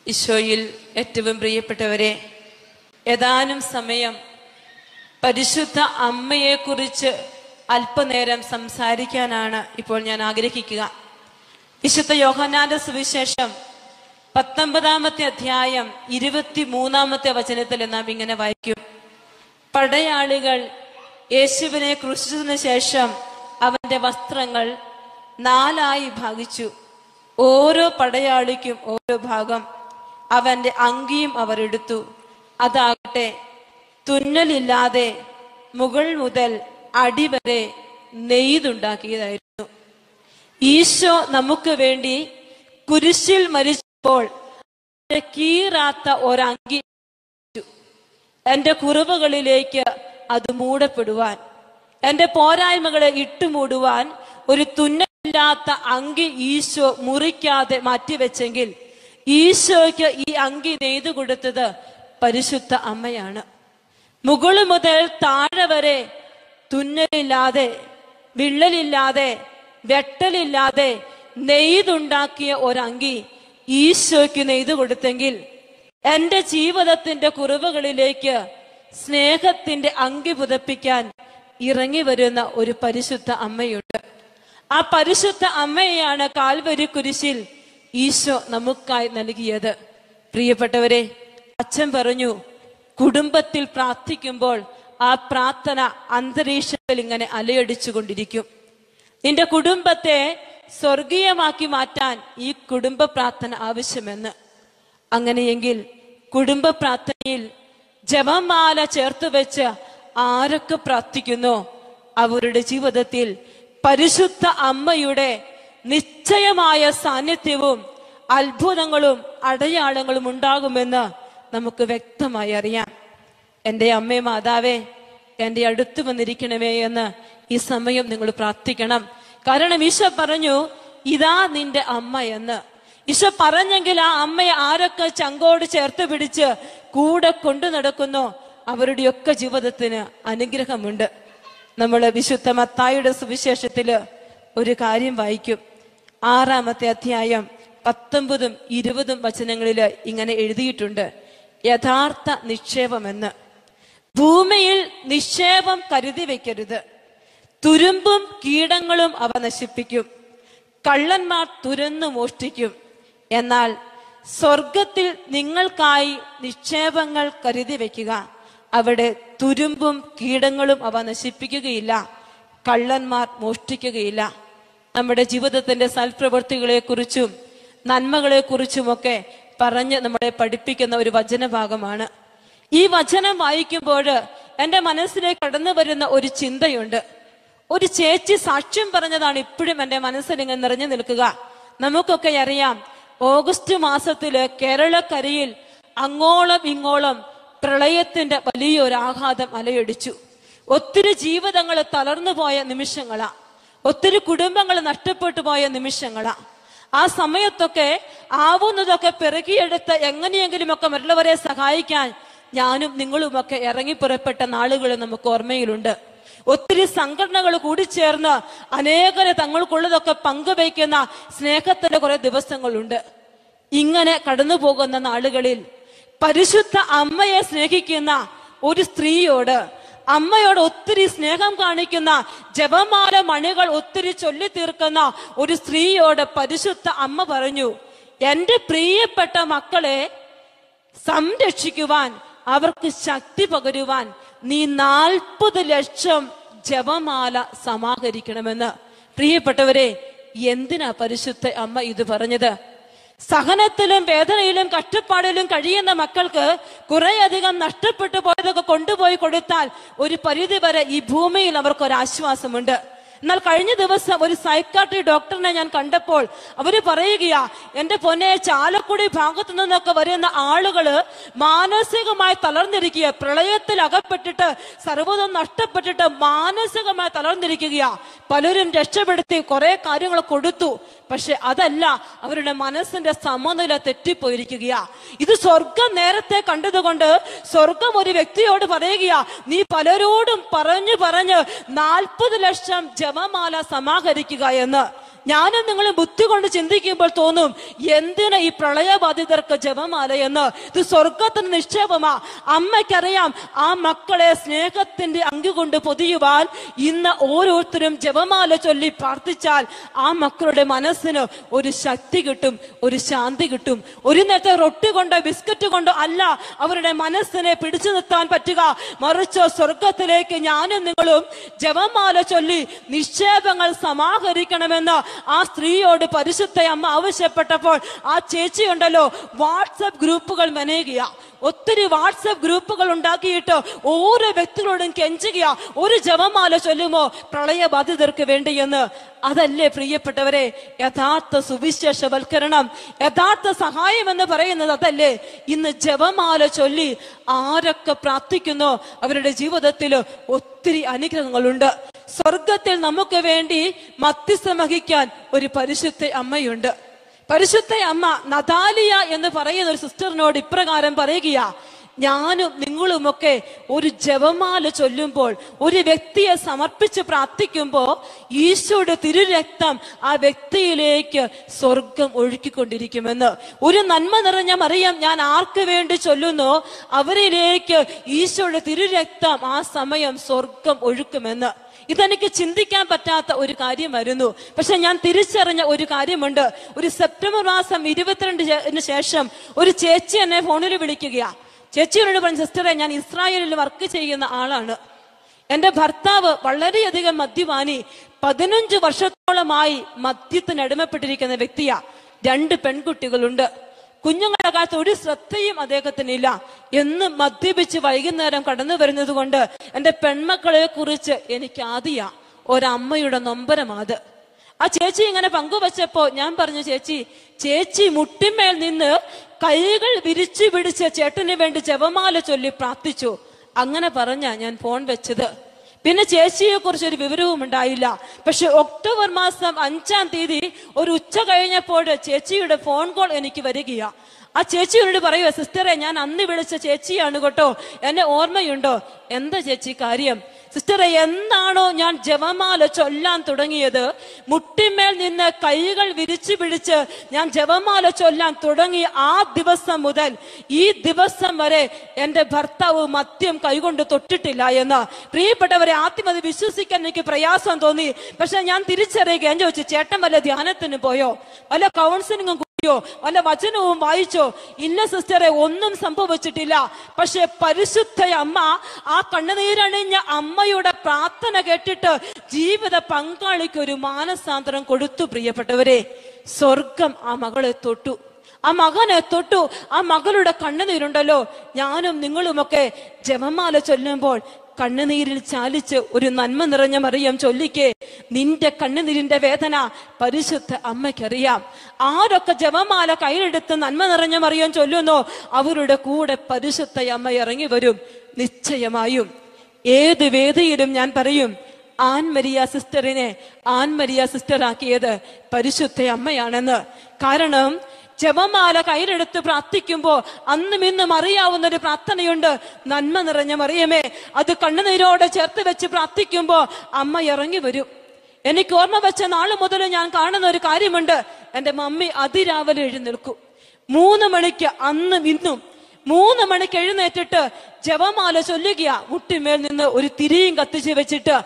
ഈശോയിൽ ഏറ്റവും പ്രിയപ്പെട്ടവരെ, ഏതാനും സമയം പരിശുദ്ധ അമ്മയെക്കുറിച്ച് അല്പനേരം സംസാരിക്കാനാണ് ഇപ്പോൾ ഞാൻ ആഗ്രഹിക്കുക. വിശുദ്ധ യോഹന്നാന്റെ സുവിശേഷം 19-ാമത്തെ അധ്യായം 23-ാമത്തെ വചനത്തിൽ നാം ഇങ്ങനെ വായിക്കും: പടയാളികൾ യേശുവിനെ ക്രൂശിച്ചതിനു ശേഷം അവന്റെ വസ്ത്രങ്ങൾ 4 ഭാഗിച്ചു. ഓരോ പടയാളിക്കും ഓരോ ഭാഗം. അവന്റെ അങ്കിയും അവർ എടുത്തു. അതാകട്ടെ തുന്നലില്ലാതെ മുകൾ മുതൽ അടിവരെ നെയ്തുണ്ടാക്കിയതായിരുന്നു. ഈശോ നമുക്ക് വേണ്ടി കുരിശിൽ മരിച്ചപ്പോൾ കീറാത്ത ഒരങ്കി, എന്റെ കുറവുകളിലേക്ക് അത് മൂടപ്പെടുവാൻ, എന്റെ പോരായ്മകളെ ഇട്ടുമൂടുവാൻ ഒരു തുന്നലില്ലാത്ത അങ്കി ഈശോ മുറിക്കാതെ മാറ്റിവെച്ചെങ്കിൽ ഈശോയ്ക്ക് ഈ അങ്കി നെയ്തു കൊടുത്തത് പരിശുദ്ധ അമ്മയാണ്. മുകള് മുതൽ താഴെ വരെ തുന്നലില്ലാതെ, വിള്ളലില്ലാതെ, വെട്ടലില്ലാതെ നെയ്തുണ്ടാക്കിയ ഒരങ്കി ഈശോയ്ക്ക് നെയ്തു കൊടുത്തെങ്കിൽ എന്റെ ജീവിതത്തിന്റെ കുറവുകളിലേക്ക് സ്നേഹത്തിന്റെ അങ്കി പുതപ്പിക്കാൻ ഇറങ്ങി വരുന്ന ഒരു പരിശുദ്ധ അമ്മയുണ്ട്. ആ പരിശുദ്ധ അമ്മയെയാണ് കാൽവരി കുരിശിൽ ഈശോ നമുക്കായി നൽകിയത്. പ്രിയപ്പെട്ടവരെ, അച്ഛൻ പറഞ്ഞു, കുടുംബത്തിൽ പ്രാർത്ഥിക്കുമ്പോൾ ആ പ്രാർത്ഥന അന്തരീക്ഷത്തിൽ ഇങ്ങനെ അലയടിച്ചു കൊണ്ടിരിക്കും. നിന്റെ കുടുംബത്തെ സ്വർഗീയമാക്കി മാറ്റാൻ ഈ കുടുംബ പ്രാർത്ഥന ആവശ്യമെന്ന്. അങ്ങനെയെങ്കിൽ കുടുംബ പ്രാർത്ഥനയിൽ ജപമാല ചേർത്ത് വെച്ച് ആരൊക്കെ പ്രാർത്ഥിക്കുന്നോ അവരുടെ ജീവിതത്തിൽ പരിശുദ്ധ അമ്മയുടെ നിശ്ചയമായ സാന്നിധ്യവും അത്ഭുതങ്ങളും അടയാളങ്ങളും ഉണ്ടാകുമെന്ന് നമുക്ക് വ്യക്തമായി അറിയാം. എൻ്റെ അമ്മേ മാതാവേ, എൻ്റെ അടുത്ത് വന്നിരിക്കണമേ എന്ന് ഈ സമയം നിങ്ങൾ പ്രാർത്ഥിക്കണം. കാരണം ഈശോ പറഞ്ഞു, ഇതാ നിന്റെ അമ്മ എന്ന്. ഈശോ പറഞ്ഞെങ്കിൽ ആ അമ്മയെ ആരൊക്കെ ചങ്കോട് ചേർത്ത് പിടിച്ച് കൂടെ കൊണ്ടു നടക്കുന്നോ അവരുടെയൊക്കെ ജീവിതത്തിന് അനുഗ്രഹമുണ്ട്. നമ്മൾ വിശുദ്ധ മത്തായിയുടെ സുവിശേഷത്തില് ഒരു കാര്യം വായിക്കും. 6-ാമത്തെ അധ്യായം 19-ഉം 20-ഉം വചനങ്ങളിൽ ഇങ്ങനെ എഴുതിയിട്ടുണ്ട്: യഥാർത്ഥ നിക്ഷേപമെന്ന്. ഭൂമിയിൽ നിക്ഷേപം കരുതി വെക്കരുത്. തുരുമ്പും കീടങ്ങളും അവ നശിപ്പിക്കും, കള്ളന്മാർ തുരന്നു മോഷ്ടിക്കും. എന്നാൽ സ്വർഗത്തിൽ നിങ്ങൾക്കായി നിക്ഷേപങ്ങൾ കരുതി വെക്കുക. അവിടെ തുരുമ്പും കീടങ്ങളും അവ നശിപ്പിക്കുകയില്ല, കള്ളന്മാർ മോഷ്ടിക്കുകയില്ല. നമ്മുടെ ജീവിതത്തിന്റെ സൽപ്രവൃത്തികളെ കുറിച്ചും നന്മകളെ കുറിച്ചുമൊക്കെ പറഞ്ഞ് നമ്മളെ പഠിപ്പിക്കുന്ന ഒരു വചനഭാഗമാണ്. ഈ വചനം വായിക്കുമ്പോൾ എൻ്റെ മനസ്സിലേക്ക് കടന്നു വരുന്ന ഒരു ചിന്തയുണ്ട്. ഒരു ചേച്ചി സാക്ഷ്യം പറഞ്ഞതാണ് ഇപ്പോഴും എൻ്റെ മനസ്സിൽ ഇങ്ങനെ നിറഞ്ഞു നിൽക്കുക. നമുക്കൊക്കെ അറിയാം, ഓഗസ്റ്റ് മാസത്തില് കേരളക്കരയിൽ അങ്ങോളം ഇങ്ങോളം പ്രളയത്തിന്റെ വലിയൊരു ആഘാതം അലയടിച്ചു. ഒത്തിരി ജീവിതങ്ങൾ തളർന്നു പോയ നിമിഷങ്ങളാ, ഒത്തിരി കുടുംബങ്ങൾ നഷ്ടപ്പെട്ടു പോയ നിമിഷങ്ങളാ. ആ സമയത്തൊക്കെ ആവുന്നതൊക്കെ പെറുകിയെടുത്ത് എങ്ങനെയെങ്കിലുമൊക്കെ മറ്റുള്ളവരെ സഹായിക്കാൻ ഞാനും നിങ്ങളുമൊക്കെ ഇറങ്ങി പുറപ്പെട്ട നാളുകൾ നമുക്ക് ഓർമ്മയിലുണ്ട്. ഒത്തിരി സംഘടനകൾ കൂടിച്ചേർന്ന് അനേകരെ തങ്ങൾക്കുള്ളതൊക്കെ പങ്കുവയ്ക്കുന്ന സ്നേഹത്തിന്റെ കുറെ ദിവസങ്ങളുണ്ട്. ഇങ്ങനെ കടന്നു പോകുന്ന നാളുകളിൽ പരിശുദ്ധ അമ്മയെ സ്നേഹിക്കുന്ന ഒരു സ്ത്രീയോട്, അമ്മയോട് ഒത്തിരി സ്നേഹം കാണിക്കുന്ന, ജപമാല മണികൾ ഒത്തിരി ചൊല്ലി തീർക്കുന്ന ഒരു സ്ത്രീയോട് പരിശുദ്ധ അമ്മ പറഞ്ഞു, എന്റെ പ്രിയപ്പെട്ട മക്കളെ സംരക്ഷിക്കുവാൻ, അവർക്ക് ശക്തി പകരുവാൻ നീ 40 ലക്ഷം ജപമാല സമാഹരിക്കണമെന്ന്. പ്രിയപ്പെട്ടവരെ, എന്തിനാ പരിശുദ്ധ അമ്മ ഇത് പറഞ്ഞത്? സഹനത്തിലും വേദനയിലും കഷ്ടപ്പാടിലും കഴിയുന്ന മക്കൾക്ക് കുറേയധികം നഷ്ടപ്പെട്ടു പോയതൊക്കെ കൊണ്ടുപോയി കൊടുത്താൽ ഒരു പരിധി വരെ ഈ ഭൂമിയിൽ അവർക്കൊരാശ്വാസമുണ്ട്. എന്നാൽ കഴിഞ്ഞ ദിവസം ഒരു സൈക്കാട്രി ഡോക്ടറിനെ ഞാൻ കണ്ടപ്പോൾ അവര് പറയുകയാ, എന്റെ പൊന്നെ, ചാലക്കുടി ഭാഗത്തു നിന്നൊക്കെ വരുന്ന ആളുകള് മാനസികമായി തളർന്നിരിക്കുക, പ്രളയത്തിൽ അകപ്പെട്ടിട്ട് സർവ്വതും നഷ്ടപ്പെട്ടിട്ട് മാനസികമായി തളർന്നിരിക്കുകയാ. പലരും രക്ഷപ്പെടുത്തി കുറെ കാര്യങ്ങൾ കൊടുത്തു, പക്ഷെ അതല്ല, അവരുടെ മനസ്സിന്റെ സമനില തെറ്റിപ്പോയിരിക്കുകയാ. ഇത് സ്വർഗം നേരത്തെ കണ്ടതുകൊണ്ട് സ്വർഗം ഒരു വ്യക്തിയോട് പറയുകയാ, നീ പലരോടും പറഞ്ഞ് 40 ലക്ഷം ജപമാല സമാഹരിക്കുക എന്ന്. ഞാനും നിങ്ങളും ബുദ്ധി കൊണ്ട് ചിന്തിക്കുമ്പോൾ തോന്നും, എന്തിനാ ഈ പ്രളയബാധിതർക്ക് ജപമാല എന്ന്? ഇത് സ്വർഗത്തിന്റെ നിക്ഷേപമാ. അമ്മയ്ക്കറിയാം ആ മക്കളെ സ്നേഹത്തിന്റെ അങ്കി കൊണ്ട് പൊതിയുവാൻ ഇന്ന് ഓരോരുത്തരും ജപമാല ചൊല്ലി പ്രാർത്ഥിച്ചാൽ ആ മക്കളുടെ മനസ്സിന് ഒരു ശക്തി കിട്ടും, ഒരു ശാന്തി കിട്ടും. ഒരു നേരത്തെ റൊട്ടി കൊണ്ടോ ബിസ്ക്കറ്റ് കൊണ്ടോ അല്ല അവരുടെ മനസ്സിനെ പിടിച്ചു നിർത്താൻ പറ്റുക, മറിച്ച് സ്വർഗത്തിലേക്ക് ഞാനും നിങ്ങളും ജപമാല ചൊല്ലി നിക്ഷേപങ്ങൾ സമാഹരിക്കണമെന്ന് ആ സ്ത്രീയോട് പരിശുദ്ധ അമ്മ ആവശ്യപ്പെട്ടപ്പോൾ ആ ചേച്ചി ഉണ്ടല്ലോ വാട്സപ്പ് ഗ്രൂപ്പുകൾ മെനയുക. ഒത്തിരി വാട്സപ്പ് ഗ്രൂപ്പുകൾ ഉണ്ടാക്കിയിട്ട് ഓരോ വ്യക്തികളോടും കെഞ്ചുക, ഒരു ജപമാല ചൊല്ലുമോ പ്രളയബാധിതർക്ക് വേണ്ടിയെന്ന്. അതല്ലേ പ്രിയപ്പെട്ടവരെ യഥാർത്ഥ സുവിശേഷവൽക്കരണം, യഥാർത്ഥ സഹായം എന്ന് പറയുന്നത് അതല്ലേ? ഇന്ന് ജപമാല ചൊല്ലി ആരൊക്കെ പ്രാർത്ഥിക്കുന്നോ അവരുടെ ജീവിതത്തിൽ ഒത്തിരി അനുഗ്രഹങ്ങളുണ്ട്. സ്വർഗത്തിൽ നമുക്ക് വേണ്ടി മധ്യസ്ഥം വഹിക്കാൻ ഒരു പരിശുദ്ധ അമ്മയുണ്ട്. പരിശുദ്ധ അമ്മ നതാലിയ എന്ന് പറയുന്ന ഒരു സിസ്റ്ററിനോട് ഇപ്രകാരം പറയുകയാ, ഞാനും നിങ്ങളുമൊക്കെ ഒരു ജപമാല ചൊല്ലുമ്പോൾ, ഒരു വ്യക്തിയെ സമർപ്പിച്ച് പ്രാർത്ഥിക്കുമ്പോൾ ഈശോയുടെ തിരുരക്തം ആ വ്യക്തിയിലേക്ക് സ്വർഗം ഒഴുക്കിക്കൊണ്ടിരിക്കുമെന്ന്. ഒരു നന്മ നിറഞ്ഞ മറിയം ഞാൻ ആർക്ക് വേണ്ടി ചൊല്ലുന്നോ അവരിലേക്ക് ഈശോയുടെ തിരുരക്തം ആ സമയം സ്വർഗം ഒഴുക്കുമെന്ന്. ഇതെനിക്ക് ചിന്തിക്കാൻ പറ്റാത്ത ഒരു കാര്യമായിരുന്നു. പക്ഷെ ഞാൻ തിരിച്ചറിഞ്ഞ ഒരു കാര്യമുണ്ട്. ഒരു സെപ്റ്റംബർ മാസം 22 ശേഷം ഒരു ചേച്ചി എന്നെ ഫോണിൽ വിളിക്കുകയാ. ചേച്ചിയോട് പറഞ്ഞു, സിസ്റ്ററെ ഞാൻ ഇസ്രായേലിൽ വർക്ക് ചെയ്യുന്ന ആളാണ്. എന്റെ ഭർത്താവ് വളരെയധികം മദ്യപാനി, 15 വർഷത്തോളമായി മദ്യത്തിന് അടിമപ്പെട്ടിരിക്കുന്ന വ്യക്തിയാ. 2 പെൺകുട്ടികളുണ്ട്. കുഞ്ഞുങ്ങളുടെ കാലത്ത് ഒരു ശ്രദ്ധയും അദ്ദേഹത്തിനില്ല. എന്നും മദ്യപിച്ച് വൈകുന്നേരം കടന്നു വരുന്നത് കൊണ്ട് എന്റെ പെൺമക്കളെ കുറിച്ച് എനിക്ക് ആദ്യ ഒരമ്മയുടെ നൊമ്പരമാത്. ആ ചേച്ചി ഇങ്ങനെ പങ്കുവച്ചപ്പോ ഞാൻ പറഞ്ഞു, ചേച്ചി മുട്ടിന്മേൽ നിന്ന് കൈകൾ വിരിച്ചു പിടിച്ച് ചേട്ടന് വേണ്ടി ജപമാല ചൊല്ലി പ്രാർത്ഥിച്ചു. അങ്ങനെ പറഞ്ഞാ ഞാൻ ഫോൺ വെച്ചത്. പിന്നെ ചേച്ചിയെ കുറിച്ച് ഒരു വിവരവും ഉണ്ടായില്ല. പക്ഷെ ഒക്ടോബർ മാസം 5-ാം തീയതി ഒരു ഉച്ച കഴിഞ്ഞപ്പോൾ ചേച്ചിയുടെ ഫോൺ കോൾ എനിക്ക് വരികയാ. ആ ചേച്ചിയോട് പറയുക, സിസ്റ്ററെ ഞാൻ അന്ന് വിളിച്ച ചേച്ചിയാണ് കേട്ടോ, എന്നെ ഓർമ്മയുണ്ടോ? എന്താ ചേച്ചി കാര്യം? സിസ്റ്ററെ, എന്താണോ ഞാൻ ജപമാല ചൊല്ലാൻ തുടങ്ങിയത്, മുട്ടിന്മേൽ നിന്ന് കൈകൾ വിരിച്ചു പിടിച്ച് ഞാൻ ജപമാല ചൊല്ലാൻ തുടങ്ങിയ ആ ദിവസം മുതൽ ഈ ദിവസം വരെ എന്റെ ഭർത്താവ് മദ്യം കൈകൊണ്ട് തൊട്ടിട്ടില്ല എന്ന്. പ്രിയപ്പെട്ടവരെ, ആദ്യം അത് വിശ്വസിക്കാൻ എനിക്ക് പ്രയാസം തോന്നി. പക്ഷെ ഞാൻ തിരിച്ചറിയുക, ഞാൻ ചോദിച്ചു, ചേട്ടൻ വല്ല ധ്യാനത്തിന് പോയോ, വല്ല കൗൺസിലിംഗും വല്ല വചനവും വായിച്ചോ? ഇല്ല സിസ്റ്ററെ, ഒന്നും സംഭവിച്ചിട്ടില്ല. പക്ഷെ പരിശുദ്ധ അമ്മ, ആ കണ്ണുനീരണിഞ്ഞ അമ്മയുടെ പ്രാർത്ഥന കേട്ടിട്ട് ജീവിത പങ്കാളിക്ക് ഒരു മാനസാന്തരം കൊടുത്തു. പ്രിയപ്പെട്ടവരെ, സ്വർഗം ആ മകളെ തൊട്ടു, ആ മകനെ തൊട്ടു. ആ മകളുടെ കണ്ണുനീരുണ്ടല്ലോ, ഞാനും നിങ്ങളുമൊക്കെ ജപമാല ചൊല്ലുമ്പോൾ കണ്ണുനീരിൽ ചാലിച്ച് ഒരു നന്മ നിറഞ്ഞ മറിയം ചൊല്ലിക്കേ, നിന്റെ കണ്ണുനീരിന്റെ വേദന പരിശുദ്ധ അമ്മയ്ക്കറിയാം. ആരൊക്കെ ജപമാല കയ്യിലെടുത്ത് നന്മ നിറഞ്ഞ മറിയം ചൊല്ലുന്നോ അവരുടെ കൂടെ പരിശുദ്ധ അമ്മ ഇറങ്ങി വരും. നിശ്ചയമായും ഏത് വേദിയിലും ഞാൻ പറയും, ആൻമരിയ സിസ്റ്ററിനെ ആൻമരിയ സിസ്റ്റർ ആക്കിയത് പരിശുദ്ധ അമ്മയാണെന്ന്. കാരണം ജപമാല കയ്യിലെടുത്ത് പ്രാർത്ഥിക്കുമ്പോ അന്നും ഇന്നും അറിയാവുന്ന ഒരു പ്രാർത്ഥനയുണ്ട്, നന്മ നിറഞ്ഞ മറിയമേ. അത് കണ്ണുനീരോടെ ചേർത്ത് വെച്ച് പ്രാർത്ഥിക്കുമ്പോ അമ്മ ഇറങ്ങി വരും. എനിക്ക് ഓർമ്മ വെച്ച നാള് മുതൽ ഞാൻ കാണുന്ന ഒരു കാര്യമുണ്ട്. എന്റെ മമ്മി അതിരാവിലെ എഴുന്നേൽക്കും. 3 മണിക്ക് അന്നും ഇന്നും 3 മണിക്ക് എഴുന്നേറ്റിട്ട് ജപമാല ചൊല്ലുകയാ. മുട്ടിമേൽ നിന്ന് ഒരു തിരിയും കത്തിച്ച് വെച്ചിട്ട്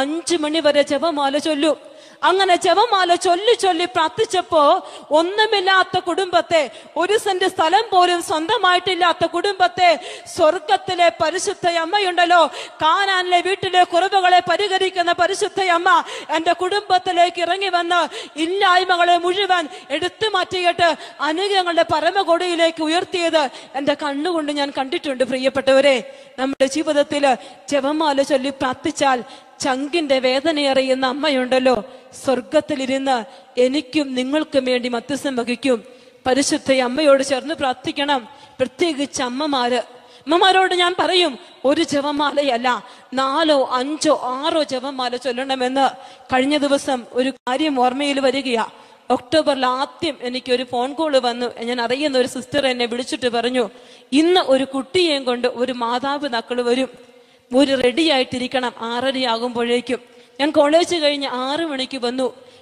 5 മണി വരെ ജപമാല ചൊല്ലും. അങ്ങനെ ജപമാല ചൊല്ലി ചൊല്ലി പ്രാർത്ഥിച്ചപ്പോ ഒന്നുമില്ലാത്ത കുടുംബത്തെ, 1 സെന്റ് സ്ഥലം പോലും സ്വന്തമായിട്ടില്ലാത്ത കുടുംബത്തെ സ്വർഗത്തിലെ പരിശുദ്ധ അമ്മയുണ്ടല്ലോ, കാനാനിലെ വീട്ടിലെ കുറവുകളെ പരിഹരിക്കുന്ന പരിശുദ്ധ അമ്മ എന്റെ കുടുംബത്തിലേക്ക് ഇറങ്ങി വന്ന് ഇല്ലായ്മകളെ മുഴുവൻ എടുത്തു മാറ്റിയിട്ട് അനുഗ്രഹങ്ങളുടെ പരമകൊടിയിലേക്ക് ഉയർത്തിയത് എന്റെ കണ്ണുകൊണ്ട് ഞാൻ കണ്ടിട്ടുണ്ട്. പ്രിയപ്പെട്ടവരെ, നമ്മുടെ ജീവിതത്തില് ജപമാല ചൊല്ലി പ്രാർത്ഥിച്ചാൽ ചങ്കിന്റെ വേദനയറിയുന്ന അമ്മയുണ്ടല്ലോ, സ്വർഗത്തിലിരുന്ന് എനിക്കും നിങ്ങൾക്കും വേണ്ടി മധ്യസ്ഥം വഹിക്കും. പരിശുദ്ധ അമ്മയോട് ചേർന്ന് പ്രാർത്ഥിക്കണം. പ്രത്യേകിച്ച് അമ്മമാരോട് ഞാൻ പറയും, ഒരു ജപമാലയല്ല, 4, 5, 6 ജപമാല ചൊല്ലണമെന്ന്. കഴിഞ്ഞ ദിവസം ഒരു കാര്യം ഓർമ്മയിൽ വരികയാ. ഒക്ടോബറിൽ ആദ്യം എനിക്കൊരു ഫോൺ കോള് വന്നു. ഞാൻ അറിയുന്ന ഒരു സിസ്റ്റർ എന്നെ വിളിച്ചിട്ട് പറഞ്ഞു, ഇന്ന് ഒരു കുട്ടിയെയും കൊണ്ട് ഒരു മാതാപിതാക്കൾ വരും, ഒരു റെഡി ആയിട്ടിരിക്കണം 6:30 ആകുമ്പോഴേക്കും. ഞാൻ കോളേജ് കഴിഞ്ഞ് 6 മണിക്ക് വന്നു.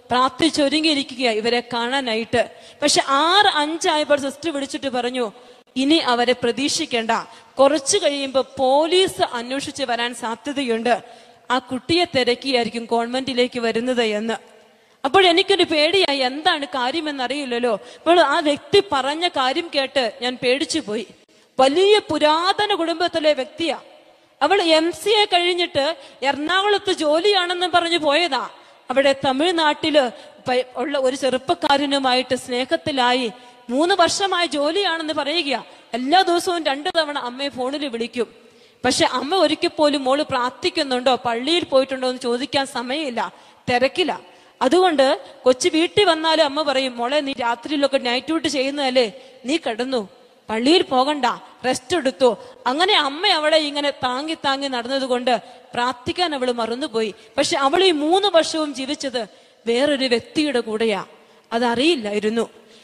പ്രാർത്ഥിച്ചൊരുങ്ങിയിരിക്കുക ഇവരെ കാണാനായിട്ട്. പക്ഷെ 6:05 സിസ്റ്റർ വിളിച്ചിട്ട് പറഞ്ഞു, ഇനി അവരെ പ്രതീക്ഷിക്കേണ്ട, കുറച്ചു കഴിയുമ്പോൾ പോലീസ് അന്വേഷിച്ച് വരാൻ സാധ്യതയുണ്ട്, ആ കുട്ടിയെ തിരക്കിയായിരിക്കും കോൺവെന്റിലേക്ക് വരുന്നത് എന്ന്. അപ്പോൾ എനിക്കൊരു പേടിയായി, എന്താണ് കാര്യമെന്നറിയില്ലല്ലോ. അപ്പോൾ ആ വ്യക്തി പറഞ്ഞ കാര്യം കേട്ട് ഞാൻ പേടിച്ചു പോയി. വലിയ പുരാതന കുടുംബത്തിലെ വ്യക്തിയാ. അവൾ MCA കഴിഞ്ഞിട്ട് എറണാകുളത്ത് ജോലിയാണെന്ന് പറഞ്ഞു പോയതാ. അവിടെ തമിഴ്നാട്ടില് ഉള്ള ഒരു ചെറുപ്പക്കാരനുമായിട്ട് സ്നേഹത്തിലായി 3 വർഷമായി ജോലിയാണെന്ന് പറയുക. എല്ലാ ദിവസവും 2 തവണ അമ്മയെ ഫോണിൽ വിളിക്കും. പക്ഷെ അമ്മ ഒരിക്കൽ പോലും മോള് പ്രാർത്ഥിക്കുന്നുണ്ടോ, പള്ളിയിൽ പോയിട്ടുണ്ടോ എന്ന് ചോദിക്കാൻ സമയമില്ല, തിരക്കില്ല. അതുകൊണ്ട് കൊച്ചു വീട്ടിൽ വന്നാലും അമ്മ പറയും, മോളെ നീ രാത്രിയിലൊക്കെ നൈറ്റ് ഡ്യൂട്ടി ചെയ്യുന്നതല്ലേ, നീ കിടന്നു, പള്ളിയിൽ പോകണ്ട, റെസ്റ്റ് എടുത്തു. അങ്ങനെ അമ്മ അവളെ ഇങ്ങനെ താങ്ങി താങ്ങി നടന്നത് കൊണ്ട് പ്രാർത്ഥിക്കാൻ അവള് മറന്നുപോയി. പക്ഷെ അവൾ ഈ 3 വർഷവും ജീവിച്ചത് വേറൊരു വ്യക്തിയുടെ കൂടെയാ, അതറിയില്ലായിരുന്നു.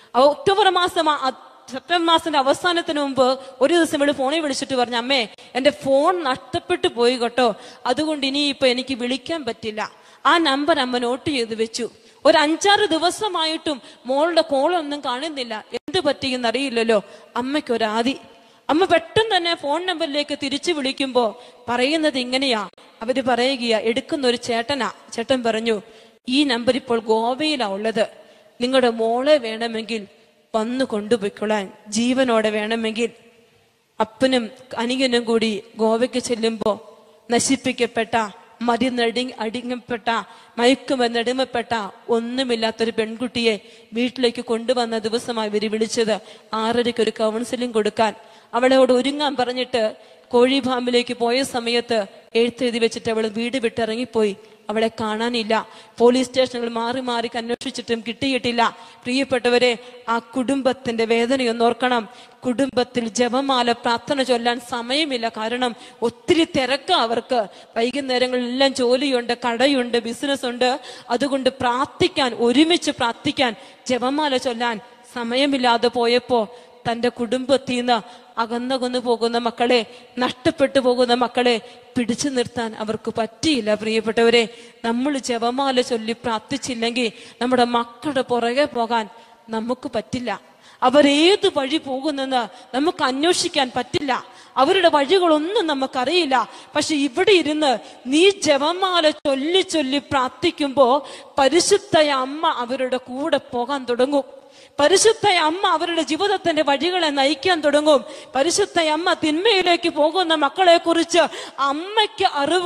സെപ്റ്റംബർ മാസത്തിന്റെ അവസാനത്തിന് മുമ്പ് ഒരു ദിവസം ഇവിടെ ഫോണിൽ വിളിച്ചിട്ട് പറഞ്ഞു, അമ്മേ എന്റെ ഫോൺ നഷ്ടപ്പെട്ടു പോയി കേട്ടോ, അതുകൊണ്ട് ഇനിയിപ്പോ എനിക്ക് വിളിക്കാൻ പറ്റില്ല. ആ നമ്പർ അമ്മ നോട്ട് ചെയ്ത് വെച്ചു. ഒരു 5-6 ദിവസമായിട്ടും മോളുടെ കോളൊന്നും കാണുന്നില്ല. എന്ത് പറ്റിയെന്ന് അറിയില്ലല്ലോ. അമ്മയ്ക്കൊരാദി. അമ്മ പെട്ടെന്ന് തന്നെ ഫോൺ നമ്പറിലേക്ക് തിരിച്ചു വിളിക്കുമ്പോ പറയുന്നത് ഇങ്ങനെയാ. അവര് പറയുകയാ, എടുക്കുന്ന ഒരു ചേട്ടനാ. ചേട്ടൻ പറഞ്ഞു, ഈ നമ്പർ ഇപ്പോൾ ഗോവയിലാ ഉള്ളത്, നിങ്ങളുടെ മോളെ വേണമെങ്കിൽ വന്നു കൊണ്ടുപോയിക്കൊള്ളാൻ, ജീവനോടെ വേണമെങ്കിൽ. അപ്പനും അനിയനും കൂടി ഗോവയ്ക്ക് ചെല്ലുമ്പോ നശിപ്പിക്കപ്പെട്ട, അടിങ്ങപ്പെട്ട, മയക്കുമരുന്നടിമപ്പെട്ട ഒന്നുമില്ലാത്തൊരു പെൺകുട്ടിയെ വീട്ടിലേക്ക് കൊണ്ടുവന്ന ദിവസമായി ഇവര് വിളിച്ചത്. 6:30 ഒരു കൗൺസിലിംഗ് കൊടുക്കാൻ. അവളോട് ഒരുങ്ങാൻ പറഞ്ഞിട്ട് കോഴി ഫാമിലേക്ക് പോയ സമയത്ത് എഴുത്തെഴുതി വെച്ചിട്ട് അവൾ വീട് വിട്ടിറങ്ങിപ്പോയി. അവളെ കാണാനില്ല. പോലീസ് സ്റ്റേഷനുകൾ മാറി മാറി അന്വേഷിച്ചിട്ടും കിട്ടിയിട്ടില്ല. പ്രിയപ്പെട്ടവരെ, ആ കുടുംബത്തിന്റെ വേദനയൊന്നോർക്കണം. കുടുംബത്തിൽ ജപമാല പ്രാർത്ഥന ചൊല്ലാൻ സമയമില്ല. കാരണം ഒത്തിരി തിരക്കാ അവർക്ക്. വൈകുന്നേരങ്ങളിലെല്ലാം ജോലിയുണ്ട്, കടയുണ്ട്, ബിസിനസ് ഉണ്ട്. അതുകൊണ്ട് പ്രാർത്ഥിക്കാൻ, ഒരുമിച്ച് പ്രാർത്ഥിക്കാൻ, ജപമാല ചൊല്ലാൻ സമയമില്ലാതെ പോയപ്പോ തന്റെ കുടുംബത്തിൽ നിന്ന് അകന്നകന്നു പോകുന്ന മക്കളെ, നഷ്ടപ്പെട്ടു പോകുന്ന മക്കളെ പിടിച്ചു നിർത്താൻ അവർക്ക് പറ്റിയില്ല. പ്രിയപ്പെട്ടവരെ, നമ്മൾ ജപമാല ചൊല്ലി പ്രാർത്ഥിച്ചില്ലെങ്കിൽ നമ്മുടെ മക്കളുടെ പുറകെ പോകാൻ നമുക്ക് പറ്റില്ല. അവരേത് വഴി പോകുന്നെന്ന് നമുക്ക് അന്വേഷിക്കാൻ പറ്റില്ല. അവരുടെ വഴികളൊന്നും നമുക്കറിയില്ല. പക്ഷെ ഇവിടെ ഇരുന്ന് നീ ജപമാല ചൊല്ലി ചൊല്ലി പ്രാർത്ഥിക്കുമ്പോ പരിശുദ്ധ അമ്മ അവരുടെ കൂടെ പോകാൻ തുടങ്ങും. പരിശുദ്ധ അമ്മ അവരുടെ ജീവിതത്തിന്റെ വഴികളെ നയിക്കാൻ തുടങ്ങും. പരിശുദ്ധ അമ്മ തിന്മയിലേക്ക് പോകുന്ന മക്കളെ കുറിച്ച് അമ്മയ്ക്ക് അറിവ്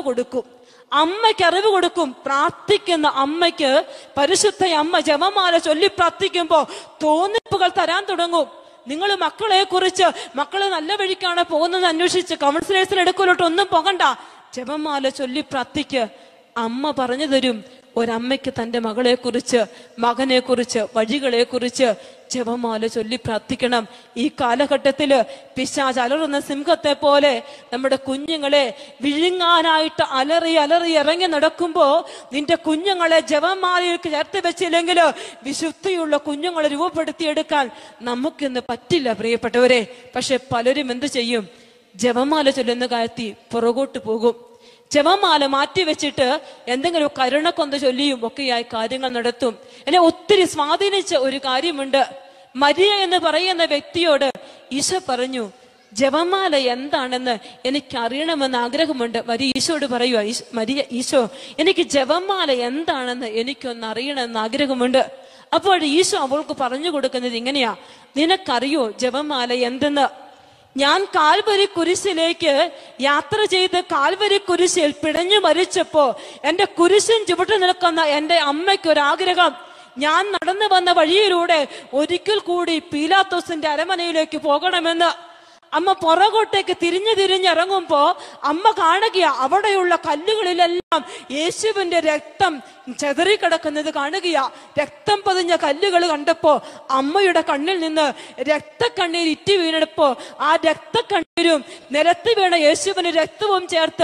കൊടുക്കും. പ്രാർത്ഥിക്കുന്ന അമ്മയ്ക്ക് പരിശുദ്ധ അമ്മ ജപമാല ചൊല്ലി പ്രാർത്ഥിക്കുമ്പോ തോന്നിപ്പുകൾ തരാൻ തുടങ്ങും. നിങ്ങൾ മക്കളെ കുറിച്ച്, മക്കള് നല്ല വഴിക്കാണ് പോകുന്നത് അന്വേഷിച്ച് കൗൺസിലേഴ്സിന് എടുക്കലോട്ട് ഒന്നും പോകണ്ട. ജപമാല ചൊല്ലി പ്രാർത്ഥിക്ക്. അമ്മ പറഞ്ഞു തരും. ഒരമ്മയ്ക്ക് തന്റെ മകളെ കുറിച്ച്, മകനെ കുറിച്ച്, വഴികളെ കുറിച്ച് ജപമാല ചൊല്ലി പ്രാർത്ഥിക്കണം. ഈ കാലഘട്ടത്തില് പിശാച് അലറുന്ന സിംഹത്തെ പോലെ നമ്മുടെ കുഞ്ഞുങ്ങളെ വിഴുങ്ങാനായിട്ട് അലറി ഇറങ്ങി നടക്കുമ്പോ നിന്റെ കുഞ്ഞുങ്ങളെ ജപമാലയിലേക്ക് ചേർത്ത് വെച്ചില്ലെങ്കിൽ വിശുദ്ധിയുള്ള കുഞ്ഞുങ്ങളെ രൂപപ്പെടുത്തിയെടുക്കാൻ നമുക്കിന്ന് പറ്റില്ല പ്രിയപ്പെട്ടവരെ. പക്ഷെ പലരും എന്ത് ചെയ്യും? ജപമാല ചൊല്ലുന്ന കാര്യത്തിൽ പുറകോട്ട് പോകും. ജപമാല മാറ്റിവെച്ചിട്ട് എന്തെങ്കിലും കരുണക്കൊന്ത ചൊല്ലിയും ഒക്കെയായി കാര്യങ്ങൾ നടത്തും. എന്നെ ഒത്തിരി സ്വാധീനിച്ച ഒരു കാര്യമുണ്ട്. മരിയ എന്ന് പറയുന്ന വ്യക്തിയോട് ഈശോ പറഞ്ഞു, ജപമാല എന്താണെന്ന് എനിക്ക് അറിയണമെന്ന് ആഗ്രഹമുണ്ട്. മരിയ ഈശോയോട് പറയുക, ഈശോ എനിക്ക് ജപമാല എന്താണെന്ന് എനിക്കൊന്ന് അറിയണമെന്ന് ആഗ്രഹമുണ്ട്. അപ്പോൾ ഈശോ അവൾക്ക് പറഞ്ഞു കൊടുക്കുന്നത് ഇങ്ങനെയാ, നിനക്കറിയോ ജപമാല എന്തെന്ന്? ഞാൻ കാൽവരി കുരിശിലേക്ക് യാത്ര ചെയ്ത് കാൽവരി കുരിശിൽ പിടഞ്ഞു മരിച്ചപ്പോ എന്റെ കുരിശിൻ ചുവട്ട് നിൽക്കുന്ന എന്റെ അമ്മയ്ക്കൊരാഗ്രഹം, ഞാൻ നടന്നു വന്ന വഴിയിലൂടെ ഒരിക്കൽ കൂടി പീലാത്തോസിന്റെ അരമനയിലേക്ക് പോകണമെന്ന്. അമ്മ പുറകോട്ടേക്ക് തിരിഞ്ഞിറങ്ങുമ്പോ അമ്മ കാണുകയാ, അവിടെയുള്ള കല്ലുകളിലെല്ലാം യേശുവിന്റെ രക്തം ചെതറിക്കിടക്കുന്നത് കാണുകയാ. രക്തം പതിഞ്ഞ കല്ലുകൾ കണ്ടപ്പോ അമ്മയുടെ കണ്ണിൽ നിന്ന് രക്തക്കണ്ണീർ ഇറ്റി വീണപ്പോ ആ രക്തക്കണ്ണീരും നിലത്ത് വീണ യേശുവിന്റെ രക്തവും ചേർത്ത്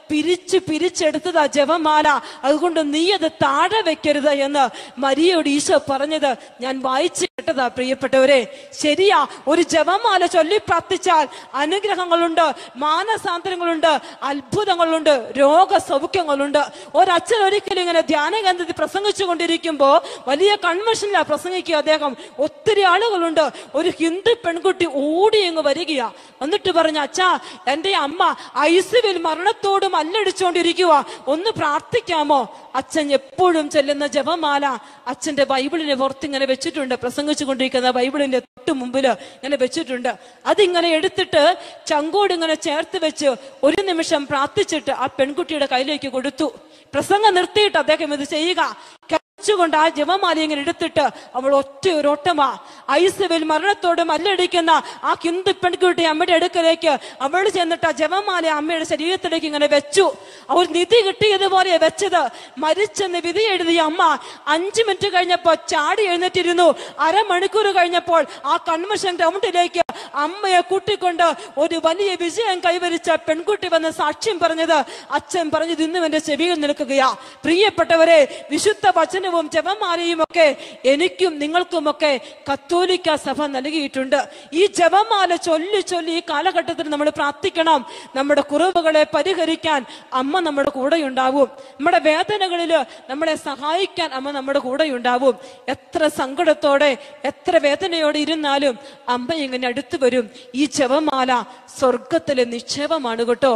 പിരിച്ചെടുത്തതാ ജപമാല, അതുകൊണ്ട് നീ അത് താഴെ വെക്കരുത് എന്ന് മരിയയോട് ഈശോ പറഞ്ഞത് ഞാൻ വായിച്ചു കേട്ടതാ പ്രിയപ്പെട്ടവരെ. ശരിയാ, ഒരു ജപമാല ചൊല്ലി പ്രാർത്ഥിച്ചാൽ അനുഗ്രഹങ്ങളുണ്ട്, മാനസാന്തരങ്ങളുണ്ട്, അത്ഭുതങ്ങളുണ്ട്, രോഗസൗഖ്യങ്ങളുണ്ട്. ഒരച്ഛൻ ഒരിക്കലും ഇങ്ങനെ ധ്യാനകേന്ദ്രത്തിൽ പ്രസംഗിച്ചു കൊണ്ടിരിക്കുമ്പോ വലിയ കൺവെൻഷനിലാണ് പ്രസംഗിക്കുക അദ്ദേഹം. ഒത്തിരി ആളുകളുണ്ട്. ഒരു ഹിന്ദു പെൺകുട്ടി ഓടി അങ്ങ് വരികയാ. എന്നിട്ട് പറഞ്ഞു, അച്ഛാ, എന്റെ അമ്മ ഐസിവിൽ മരണത്തോട് മല്ലടിച്ചുകൊണ്ടിരിക്കുക, ഒന്ന് പ്രാർത്ഥിക്കാമോ? അച്ഛൻ എപ്പോഴും ചെല്ലുന്ന ജപമാല അച്ഛന്റെ ബൈബിളിന് പുറത്തിങ്ങനെ വെച്ചിട്ടുണ്ട്. പ്രസംഗിച്ചു കൊണ്ടിരിക്കുന്ന ബൈബിളിന്റെ തൊട്ട് മുമ്പില് ഇങ്ങനെ വെച്ചിട്ടുണ്ട്. അതിങ്ങനെ എടുത്തിട്ട് ചങ്കോട് ഇങ്ങനെ ചേർത്ത് വെച്ച് ഒരു നിമിഷം പ്രാർത്ഥിച്ചിട്ട് ആ പെൺകുട്ടിയുടെ കയ്യിലേക്ക് കൊടുത്തു. പ്രസംഗം നിർത്തിയിട്ട് അദ്ദേഹം ഇത് ചെയ്യുക. കൊണ്ട് ആ ജപമാല ഇങ്ങനെ എടുത്തിട്ട് അവൾ ഒറ്റയൊരോട്ടമാ ഐസബേൽ മരണത്തോട് മല്ലടിക്കുന്ന ആ ഹിന്ദു പെൺകുട്ടി അമ്മയുടെ അടുക്കലേക്ക് അവൾ ചെന്നിട്ട് ആ ജപമാല അമ്മയുടെ ശരീരത്തിലേക്ക് ഇങ്ങനെ വെച്ചു. അവൾ നിധി കിട്ടിയതുപോലെ വെച്ചത്. മരിച്ചെന്ന് വിധി എഴുതിയ അമ്മ 5 മിനിറ്റ് കഴിഞ്ഞപ്പോ ചാടി എഴുന്നേറ്റിരുന്നു. അരമണിക്കൂർ കഴിഞ്ഞപ്പോൾ ആ കൺവെൻഷൻ ഗ്രൗണ്ടിലേക്ക് അമ്മയെ കൂട്ടിക്കൊണ്ട് ഒരു വലിയ വിജയം കൈവരിച്ച പെൺകുട്ടി വന്ന് സാക്ഷ്യം പറഞ്ഞത് അച്ഛൻ പറഞ്ഞത് ഇന്നും എന്റെ ചെവിയിൽ നിൽക്കുകയാ. പ്രിയപ്പെട്ടവരെ, വിശുദ്ധ വചനവും ജപമാലയും ഒക്കെ എനിക്കും നിങ്ങൾക്കുമൊക്കെ കത്തോലിക്ക സഭ നൽകിയിട്ടുണ്ട്. ഈ ജപമാല ചൊല്ലി ചൊല്ലി ഈ കാലഘട്ടത്തിൽ നമ്മൾ പ്രാർത്ഥിക്കണം. നമ്മുടെ കുറവുകളെ പരിഹരിക്കാൻ അമ്മ നമ്മുടെ കൂടെയുണ്ടാവും. നമ്മുടെ വേദനകളില് നമ്മളെ സഹായിക്കാൻ അമ്മ നമ്മുടെ കൂടെയുണ്ടാവും. എത്ര സങ്കടത്തോടെ എത്ര വേദനയോടെ ഇരുന്നാലും അമ്മ ഇങ്ങനെ അടുത്തു വരും. ഈ ജപമാല സ്വർഗത്തിലെ നിക്ഷേപമാണ് കേട്ടോ.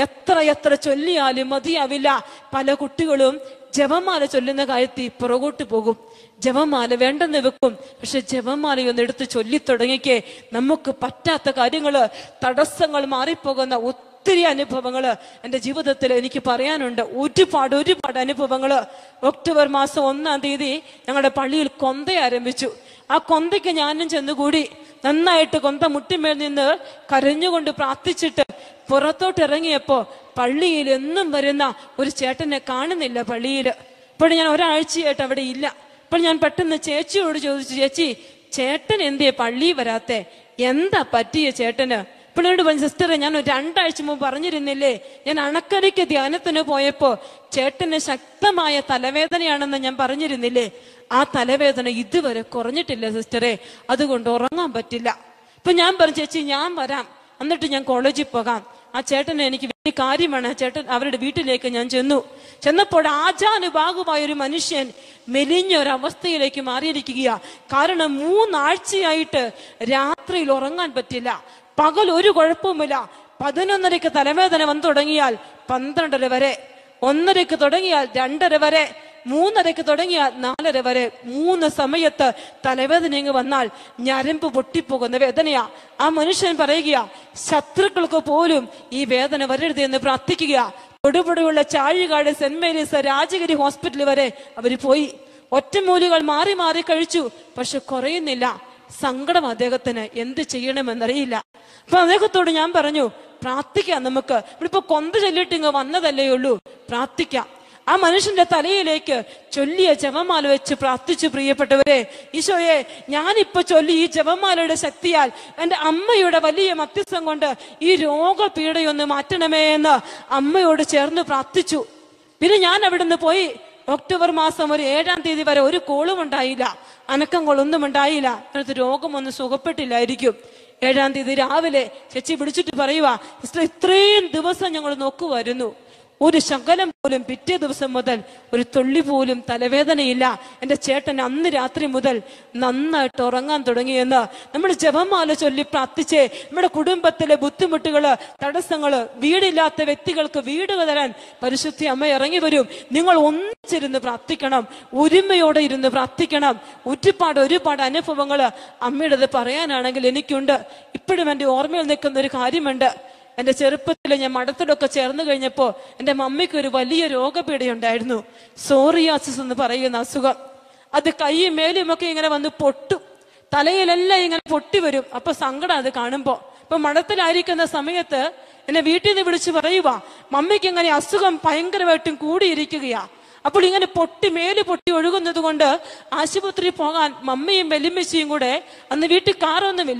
എത്ര ചൊല്ലിയാലും മതിയാവില്ല. പല കുട്ടികളും ജപമാല ചൊല്ലുന്ന കാര്യത്തിൽ പുറകോട്ട് പോകും. ജപമാല വേണ്ടെന്ന് വെക്കും. പക്ഷെ ജപമാലയൊന്ന് എടുത്ത് ചൊല്ലിത്തുടങ്ങിക്കേ നമുക്ക് പറ്റാത്ത കാര്യങ്ങള്, തടസ്സങ്ങൾ മാറിപ്പോകുന്ന ഒത്തിരി അനുഭവങ്ങള് എൻ്റെ ജീവിതത്തിൽ എനിക്ക് പറയാനുണ്ട്. ഒരുപാട് അനുഭവങ്ങള്. ഒക്ടോബർ മാസം 1-ാം തീയതി ഞങ്ങളുടെ പള്ളിയിൽ കൊന്ത ആരംഭിച്ചു. ആ കൊന്തയ്ക്ക് ഞാനും ചെന്നുകൂടി. നന്നായിട്ട് കൊന്ത മുട്ടിമേൽ നിന്ന് കരഞ്ഞുകൊണ്ട് പ്രാർത്ഥിച്ചിട്ട് പുറത്തോട്ട് ഇറങ്ങിയപ്പോ പള്ളിയിൽ എന്നും വരുന്ന ഒരു ചേട്ടനെ കാണുന്നില്ല പള്ളിയില്. ഇപ്പോൾ ഞാൻ ഒരാഴ്ചയായിട്ട് അവിടെ ഇല്ല. അപ്പോൾ ഞാൻ പെട്ടെന്ന് ചേച്ചിയോട് ചോദിച്ചു, ചേച്ചി, ചേട്ടൻ എന്തിയെ പള്ളിയിൽ വരാത്തെ? എന്താ പറ്റിയ ചേട്ടന്? ഇപ്പോൾ എന്നോട് പറഞ്ഞു, സിസ്റ്ററെ, ഞാൻ 2 ആഴ്ച മുമ്പ് പറഞ്ഞിരുന്നില്ലേ, ഞാൻ അണക്കരയ്ക്ക് ധ്യാനത്തിന് പോയപ്പോ ചേട്ടന് ശക്തമായ തലവേദനയാണെന്ന് ഞാൻ പറഞ്ഞിരുന്നില്ലേ? ആ തലവേദന ഇതുവരെ കുറഞ്ഞിട്ടില്ല സിസ്റ്ററെ, അതുകൊണ്ട് ഉറങ്ങാൻ പറ്റില്ല. ഇപ്പൊ ഞാൻ പറഞ്ഞു, ചേച്ചി ഞാൻ വരാം, എന്നിട്ട് ഞാൻ കോളേജിൽ പോകാം. ആ ചേട്ടന് എനിക്ക് വലിയ കാര്യമാണ്. ആ ചേട്ടൻ അവരുടെ വീട്ടിലേക്ക് ഞാൻ ചെന്നപ്പോൾ ആജാനുബാഹുവായ ഒരു മനുഷ്യൻ മെലിഞ്ഞൊരവസ്ഥയിലേക്ക് മാറിയിരിക്കുകയാ. കാരണം 3 ആഴ്ചയായിട്ട് രാത്രിയിൽ ഉറങ്ങാൻ പറ്റില്ല, പകൽ ഒരു കുഴപ്പവുമില്ല. 11:30 തലവേദന വന്നു തുടങ്ങിയാൽ 12:30 വരെ, 1:30 തുടങ്ങിയാൽ 2:30 വരെ, 3:30 തുടങ്ങിയാൽ 4:30 വരെ. 3 സമയത്ത് തലവേദന ഇങ്ങ് വന്നാൽ ഞരമ്പ് പൊട്ടിപ്പോകുന്ന വേദനയാ. ആ മനുഷ്യൻ പറയുകയാ, ശത്രുക്കൾക്ക് പോലും ഈ വേദന വരരുത് എന്ന് പ്രാർത്ഥിക്കുക. തൊടുപുഴയുള്ള Chazhikad Saint Mary's Rajagiri hospital വരെ അവര് പോയി. ഒറ്റമൂലികൾ മാറി മാറി കഴിച്ചു, പക്ഷെ കുറയുന്നില്ല. സങ്കടം അദ്ദേഹത്തിന്, എന്ത് ചെയ്യണമെന്നറിയില്ല. അപ്പൊ അദ്ദേഹത്തോട് ഞാൻ പറഞ്ഞു, പ്രാർത്ഥിക്കാം. നമുക്ക് ഇപ്പൊ കൊന്ത ചൊല്ലിട്ട് ഇങ്ങ് വന്നതല്ലേ ഉള്ളൂ, പ്രാർത്ഥിക്കാം. ആ മനുഷ്യന്റെ തലയിലേക്ക് ചൊല്ലിയ ജപമാല വെച്ച് പ്രാർത്ഥിച്ചു. പ്രിയപ്പെട്ടവരെ, ഈശോയെ, ഞാനിപ്പോ ചൊല്ലി ഈ ജപമാലയുടെ ശക്തിയാൽ എൻ്റെ അമ്മയുടെ വലിയ മധ്യസ്ഥം കൊണ്ട് ഈ രോഗപീഠയൊന്ന് മാറ്റണമേ എന്ന് അമ്മയോട് ചേർന്ന് പ്രാർത്ഥിച്ചു. പിന്നെ ഞാൻ അവിടുന്ന് പോയി. ഒക്ടോബർ മാസം ഒരു 7-ാം തീയതി വരെ ഒരു കോളും ഉണ്ടായില്ല, അനക്കങ്ങളൊന്നും ഉണ്ടായില്ല. അതിനകത്ത് രോഗമൊന്നും സുഖപ്പെട്ടില്ലായിരിക്കും. 7-ാം തീയതി രാവിലെ ചേച്ചി വിളിച്ചിട്ട് പറയുവാ, ഇത്രയും ദിവസം ഞങ്ങൾ നോക്കുമായിരുന്നു, ഒരു ശകലം പോലും പിറ്റേ ദിവസം മുതൽ ഒരു തുള്ളി പോലും തലവേദനയില്ല. എൻ്റെ ചേട്ടൻ അന്ന് രാത്രി മുതൽ നന്നായിട്ട് ഉറങ്ങാൻ തുടങ്ങിയെന്ന്. നമ്മൾ ജപമാല ചൊല്ലി പ്രാർത്ഥിച്ചേ നമ്മുടെ കുടുംബത്തിലെ ബുദ്ധിമുട്ടുകള്, തടസ്സങ്ങള്, വീടില്ലാത്ത വ്യക്തികൾക്ക് വീട് തരാൻ പരിശുദ്ധി അമ്മ ഇറങ്ങി വരും. നിങ്ങൾ ഒന്നിച്ചിരുന്ന് പ്രാർത്ഥിക്കണം, ഒരുമയോടെ ഇരുന്ന് പ്രാർത്ഥിക്കണം. ഒരുപാട് അനുഭവങ്ങള് അമ്മയുടേത് പറയാനാണെങ്കിൽ എനിക്കുണ്ട്. ഇപ്പോഴും എൻ്റെ ഓർമ്മയിൽ നിൽക്കുന്ന ഒരു കാര്യമുണ്ട്. എൻ്റെ ചെറുപ്പത്തിൽ ഞാൻ മഠത്തിലൊക്കെ ചേർന്ന് കഴിഞ്ഞപ്പോൾ എൻ്റെ മമ്മിക്ക് ഒരു വലിയ രോഗപീഠയുണ്ടായിരുന്നു, സോറിയാസിസ് എന്ന് പറയുന്ന അസുഖം. അത് കൈയും മേലുമൊക്കെ ഇങ്ങനെ വന്ന് പൊട്ടും, തലയിലെല്ലാം ഇങ്ങനെ പൊട്ടി വരും. അപ്പൊ സങ്കടം അത് കാണുമ്പോ. ഇപ്പൊ മഠത്തിലായിരിക്കുന്ന സമയത്ത് എന്നെ വീട്ടിൽ നിന്ന് വിളിച്ച് പറയുവാ, മമ്മിക്ക് ഇങ്ങനെ അസുഖം ഭയങ്കരമായിട്ടും കൂടിയിരിക്കുകയാ. അപ്പോൾ ഇങ്ങനെ മേല് പൊട്ടി ഒഴുകുന്നത് കൊണ്ട് ആശുപത്രിയിൽ പോകാൻ മമ്മിയും വെല്ലുമ്മച്ചിയും കൂടെ, അന്ന് വീട്ടിൽ കാറൊന്നുമില്ല,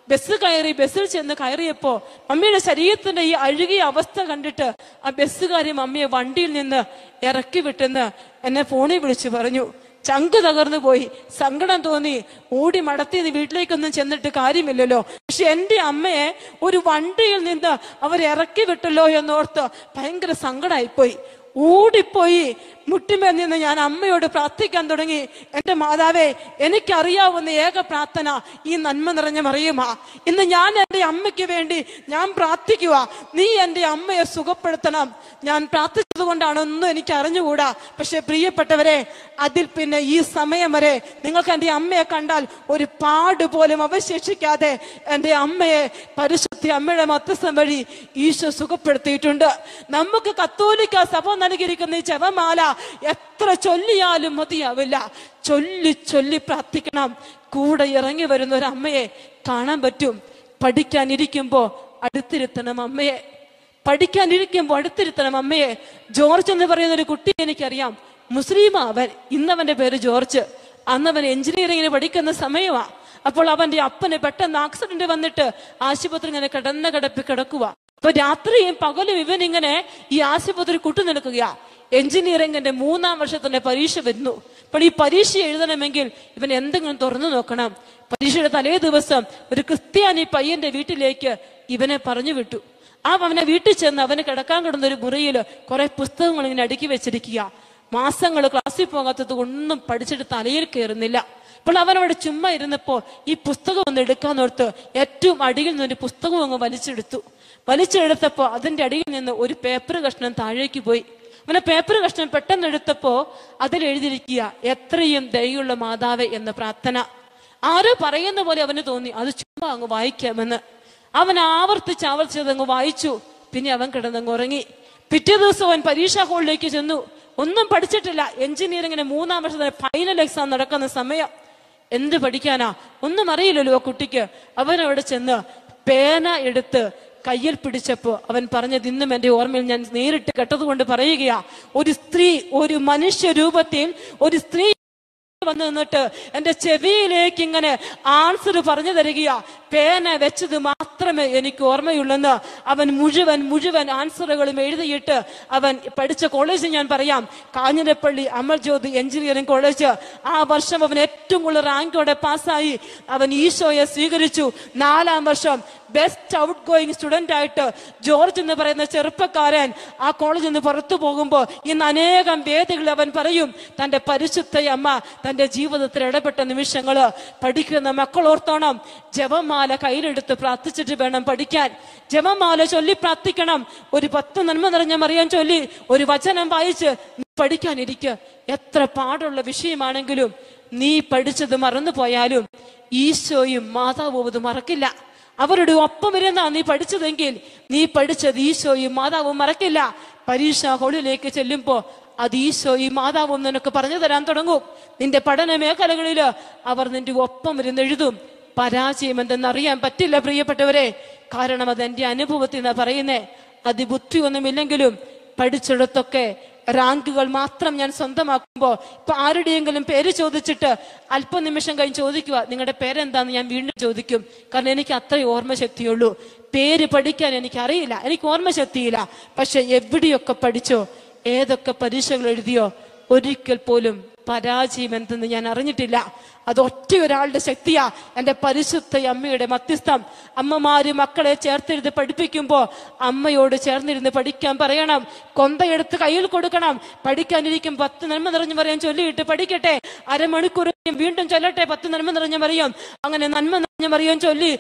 ബസ്സിൽ ചെന്ന് കയറിയപ്പോ മമ്മിയുടെ ശരീരത്തിന്റെ ഈ അഴുകിയ അവസ്ഥ കണ്ടിട്ട് ആ ബസ്സുകാരി മമ്മിയെ വണ്ടിയിൽ നിന്ന് ഇറക്കി വിട്ടെന്ന് എന്നെ ഫോണിൽ വിളിച്ചു പറഞ്ഞു. ചങ്ക് തകർന്നു പോയി, സങ്കടം തോന്നി, ഓടി മടത്തി വീട്ടിലേക്കൊന്നും ചെന്നിട്ട് കാര്യമില്ലല്ലോ. പക്ഷെ എന്റെ അമ്മയെ ഒരു വണ്ടിയിൽ നിന്ന് അവർ ഇറക്കി വിട്ടല്ലോ എന്നോർത്ത് ഭയങ്കര സങ്കടമായിപ്പോയി. ഓടിപ്പോയി മുട്ടിമേൽ നിന്ന് ഞാൻ അമ്മയോട് പ്രാർത്ഥിക്കാൻ തുടങ്ങി. എന്റെ മാതാവേ, എനിക്കറിയാവുന്ന ഏക പ്രാർത്ഥന ഈ നന്മ നിറഞ്ഞ മറിയുമാ. ഇന്ന് ഞാൻ എൻ്റെ അമ്മയ്ക്ക് വേണ്ടി ഞാൻ പ്രാർത്ഥിക്കുക. നീ എൻ്റെ അമ്മയെ സുഖപ്പെടുത്തണം. ഞാൻ പ്രാർത്ഥിച്ചത് കൊണ്ടാണൊന്നും എനിക്ക് അറിഞ്ഞുകൂടാ. പക്ഷെ പ്രിയപ്പെട്ടവരെ, അതിൽ പിന്നെ ഈ സമയം വരെ നിങ്ങൾക്ക് എൻ്റെ അമ്മയെ കണ്ടാൽ ഒരു പാട് പോലും അവശേഷിക്കാതെ എൻ്റെ അമ്മയെ പരിശുദ്ധ അമ്മയുടെ മധ്യസ്ഥം വഴി ഈശോ സുഖപ്പെടുത്തിയിട്ടുണ്ട്. നമുക്ക് കത്തോലിക്ക സഭ നൽകിയിരിക്കുന്ന ഈ ജപമാല എത്ര ചൊല്ലിയാലും മതിയാവില്ല. ചൊല്ലി ചൊല്ലി പ്രാർത്ഥിക്കണം. കൂടെ ഇറങ്ങി വരുന്ന ഒരു അമ്മയെ കാണാൻ പറ്റും. പഠിക്കാനിരിക്കുമ്പോ അടുത്തിരുത്തണം അമ്മയെ. പഠിക്കാനിരിക്കുമ്പോ അടുത്തിരുത്തണം അമ്മയെ. ജോർജ് എന്ന് പറയുന്ന ഒരു കുട്ടി എനിക്കറിയാം. മുസ്ലിമാ അവൻ. ഇന്നവന്റെ പേര് ജോർജ്. അന്നവൻ എഞ്ചിനീയറിംഗിന് പഠിക്കുന്ന സമയമാ. അപ്പോൾ അവന്റെ അപ്പന് പെട്ടെന്ന് ആക്സിഡന്റ് വന്നിട്ട് ആശുപത്രി ഇങ്ങനെ കിടക്കുക. അപ്പൊ രാത്രിയും പകലും ഇവനിങ്ങനെ ഈ ആശുപത്രി കൂട്ടു നിൽക്കുകയാ. എഞ്ചിനീയറിംഗിന്റെ 3-ാം വർഷത്തിന്റെ പരീക്ഷ വരുന്നു. അപ്പോൾ ഈ പരീക്ഷ എഴുതണമെങ്കിൽ ഇവൻ എന്തെങ്കിലും തുറന്നു നോക്കണം. പരീക്ഷയുടെ തലേ ദിവസം ഒരു ക്രിസ്ത്യാനി പയ്യന്റെ വീട്ടിലേക്ക് ഇവനെ പറഞ്ഞു വിട്ടു. അവനെ വീട്ടിൽ ചെന്ന് അവന് കിടക്കാൻ കിടന്ന ഒരു മുറിയിൽ കുറെ പുസ്തകങ്ങൾ ഇങ്ങനെ അടുക്കി വെച്ചിരിക്കുക. മാസങ്ങൾ ക്ലാസ്സിൽ പോകാത്തത് ഒന്നും പഠിച്ചിട്ട് തലയിൽ കയറുന്നില്ല. അപ്പോൾ അവനവിടെ ചുമ്മാ ഇരുന്നപ്പോ ഈ പുസ്തകം ഒന്ന് എടുക്കാന്നോർത്ത് ഏറ്റവും അടിയിൽ നിന്നൊരു പുസ്തകം അങ്ങ് വലിച്ചെടുത്തപ്പോ അതിന്റെ അടിയിൽ നിന്ന് ഒരു പേപ്പർ കഷ്ണം താഴേക്ക് പോയി. അവനെ പേപ്പർ കഷ്ണം പെട്ടെന്ന് എടുത്തപ്പോ അതിൽ എഴുതിയിരിക്കുക, എത്രയും ദയുള്ള മാതാവേ എന്ന പ്രാർത്ഥന. ആരോ പറയുന്ന പോലെ അവന് തോന്നി അത് ചുമ്മാ അങ്ങ് വായിക്കാമെന്ന്. അവൻ ആവർത്തിച്ചത് അങ്ങ് വായിച്ചു. പിന്നെ അവൻ കിടന്നങ്ങ് ഉറങ്ങി. പിറ്റേ ദിവസം അവൻ പരീക്ഷാ ഹാളിലേക്ക് ചെന്നു. ഒന്നും പഠിച്ചിട്ടില്ല. എഞ്ചിനീയറിംഗിന് 3-ാം വർഷത്തിന് ഫൈനൽ എക്സാം നടക്കുന്ന സമയം. എന്ത് പഠിക്കാനാ? ഒന്നും അറിയില്ലല്ലോ ആ കുട്ടിക്ക്. അവനവിടെ ചെന്ന് പേന എടുത്ത് കയ്യിൽ പിടിച്ചപ്പോ അവൻ പറഞ്ഞത് ഇന്നും എന്റെ ഓർമ്മയിൽ ഞാൻ നേരിട്ട് കേട്ടതുകൊണ്ട് പറയുകയാ. ഒരു സ്ത്രീ, ഒരു മനുഷ്യ രൂപത്തിൽ ഒരു സ്ത്രീ വന്നു നിന്നിട്ട് എന്റെ ചെവിയിലേക്ക് ഇങ്ങനെ ആൻസർ പറഞ്ഞു തരികയാ. പേന വെച്ചത് മാത്രമേ എനിക്ക് ഓർമ്മയുള്ളെന്ന് അവൻ മുഴുവൻ ആൻസറുകളും എഴുതിയിട്ട് അവൻ പഠിച്ച കോളേജ് ഞാൻ പറയാം, കാഞ്ഞിരപ്പള്ളി അമൽ ജ്യോതി എഞ്ചിനീയറിംഗ് കോളേജ്. ആ വർഷം അവൻ ഏറ്റവും കൂടുതൽ റാങ്കോടെ പാസ്സായി. അവൻ ഈശോയെ സ്വീകരിച്ചു. 4-ാം വർഷം ബെസ്റ്റ് ഔട്ട് ഗോയിങ് സ്റ്റുഡന്റ് ആയിട്ട് ജോർജ് എന്ന് പറയുന്ന ചെറുപ്പക്കാരൻ ആ കോളേജിൽ നിന്ന് പുറത്തു പോകുമ്പോൾ ഇന്ന് അനേകം വേദികളിൽ അവൻ പറയും തന്റെ പരിശുദ്ധ അമ്മ തന്റെ ജീവിതത്തിൽ ഇടപെട്ട നിമിഷങ്ങള്. പഠിക്കുന്ന മക്കൾ ഓർത്തോണം, ജപമാല കയ്യിലെടുത്ത് പ്രാർത്ഥിച്ചിട്ട് വേണം പഠിക്കാൻ. ജപമാല ചൊല്ലി പ്രാർത്ഥിക്കണം. ഒരു 10 നന്മ നിറഞ്ഞ മറിയാൻ ചൊല്ലി ഒരു വചനം വായിച്ച് പഠിക്കാനിരിക്കുക. എത്ര പാടുള്ള വിഷയമാണെങ്കിലും നീ പഠിച്ചത് മറന്നു പോയാലും ഈശോയും മാതാവും അത് മറക്കില്ല. അവരുടെ ഒപ്പം ഇരുന്നാ നീ പഠിച്ചതെങ്കിൽ നീ പഠിച്ചത് ഈശോയും മാതാവും മറക്കില്ല. പരീക്ഷാ ഹാളിലേക്ക് ചെല്ലുമ്പോ അത് ഈശോയും മാതാവും നിനക്ക് പറഞ്ഞു തരാൻ തുടങ്ങും. നിന്റെ പഠന മേഖലകളില് അവർ നിന്റെ ഒപ്പം ഇരുന്ന് എഴുതും. പരാജയം എന്തെന്നറിയാൻ പറ്റില്ല പ്രിയപ്പെട്ടവരെ. കാരണം അത് എന്റെ അനുഭവത്തിൽ നിന്നാ പറയുന്നേ. അതിബുദ്ധി ഒന്നുമില്ലെങ്കിലും പഠിച്ചിടത്തൊക്കെ റാങ്കുകൾ മാത്രം ഞാൻ സ്വന്തമാക്കുമ്പോ ഇപ്പൊ ആരുടെയെങ്കിലും പേര് ചോദിച്ചിട്ട് അല്പനിമിഷം കഴിഞ്ഞ് ചോദിക്കുക നിങ്ങളുടെ പേരെന്താന്ന് ഞാൻ വീണ്ടും ചോദിക്കും. കാരണം എനിക്ക് അത്രയും ഓർമ്മശക്തിയുള്ളൂ. പേര് പഠിക്കാൻ എനിക്കറിയില്ല, എനിക്ക് ഓർമ്മശക്തിയില്ല. പക്ഷെ എവിടെയൊക്കെ പഠിച്ചോ, ഏതൊക്കെ പരീക്ഷകൾ എഴുതിയോ, ഒരിക്കൽ പോലും പരാജയം എന്തെന്ന് ഞാൻ അറിഞ്ഞിട്ടില്ല. അത് ഒറ്റ ഒരാളുടെ ശക്തിയാ, എന്റെ പരിശുദ്ധ അമ്മയുടെ മധ്യസ്ഥം. അമ്മമാര് മക്കളെ ചേർത്തിരുന്ന് പഠിപ്പിക്കുമ്പോ അമ്മയോട് ചേർന്നിരുന്ന് പഠിക്കാൻ പറയണം. കൊന്തയെടുത്ത് കയ്യിൽ കൊടുക്കണം. പഠിക്കാനിരിക്കും 10 നന്മ നിറഞ്ഞു പറയാൻ ചൊല്ലിയിട്ട് പഠിക്കട്ടെ. അരമണിക്കൂർ വീണ്ടും ചൊല്ലട്ടെ 10 നന്മ നിറഞ്ഞ മറിയം. അങ്ങനെ നന്മ നിറഞ്ഞ മറിയം ചൊല്ലി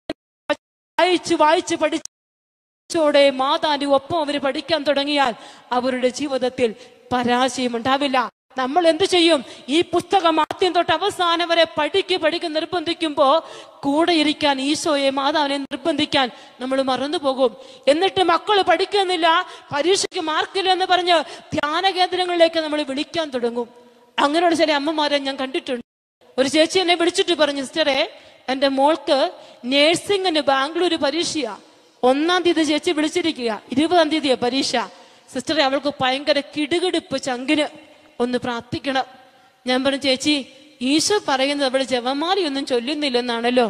വായിച്ച് പഠിച്ചോടെ മാതാന്റെ ഒപ്പം അവര് പഠിക്കാൻ തുടങ്ങിയാൽ അവരുടെ ജീവിതത്തിൽ പരാജയം ഉണ്ടാവില്ല. നമ്മൾ എന്ത് ചെയ്യും? ഈ പുസ്തകം ആദ്യം തൊട്ട് അവസാനം വരെ പഠിക്ക് നിർബന്ധിക്കുമ്പോ കൂടെ ഇരിക്കാൻ ഈശോയെ മാതാവിനെ നിർബന്ധിക്കാൻ നമ്മൾ മറന്നു പോകും. എന്നിട്ട് മക്കൾ പഠിക്കുന്നില്ല, പരീക്ഷയ്ക്ക് മാർക്കില്ല എന്ന് പറഞ്ഞ് ധ്യാന കേന്ദ്രങ്ങളിലേക്ക് നമ്മൾ വിളിക്കാൻ തുടങ്ങും. അങ്ങനെയുള്ള ചില അമ്മമാരെ ഞാൻ കണ്ടിട്ടുണ്ട്. ഒരു ചേച്ചി എന്നെ വിളിച്ചിട്ട് പറഞ്ഞു, സിസ്റ്ററെ എന്റെ മോൾക്ക് നേഴ്സിംഗിന് ബാംഗ്ലൂർ പരീക്ഷയാ. 1-ാം തീയതി ചേച്ചി വിളിച്ചിരിക്കുക, 20-ാം തീയതിയാ പരീക്ഷ. സിസ്റ്ററെ അവൾക്ക് ഭയങ്കര കിടുകിടുപ്പ്, ചങ്കിന് ഒന്ന് പ്രാർത്ഥിക്കണം. ഞാൻ പറഞ്ഞു, ചേച്ചി ഈശോ പറയുന്നത് അവള് ജപമാലയൊന്നും ചൊല്ലുന്നില്ലെന്നാണല്ലോ.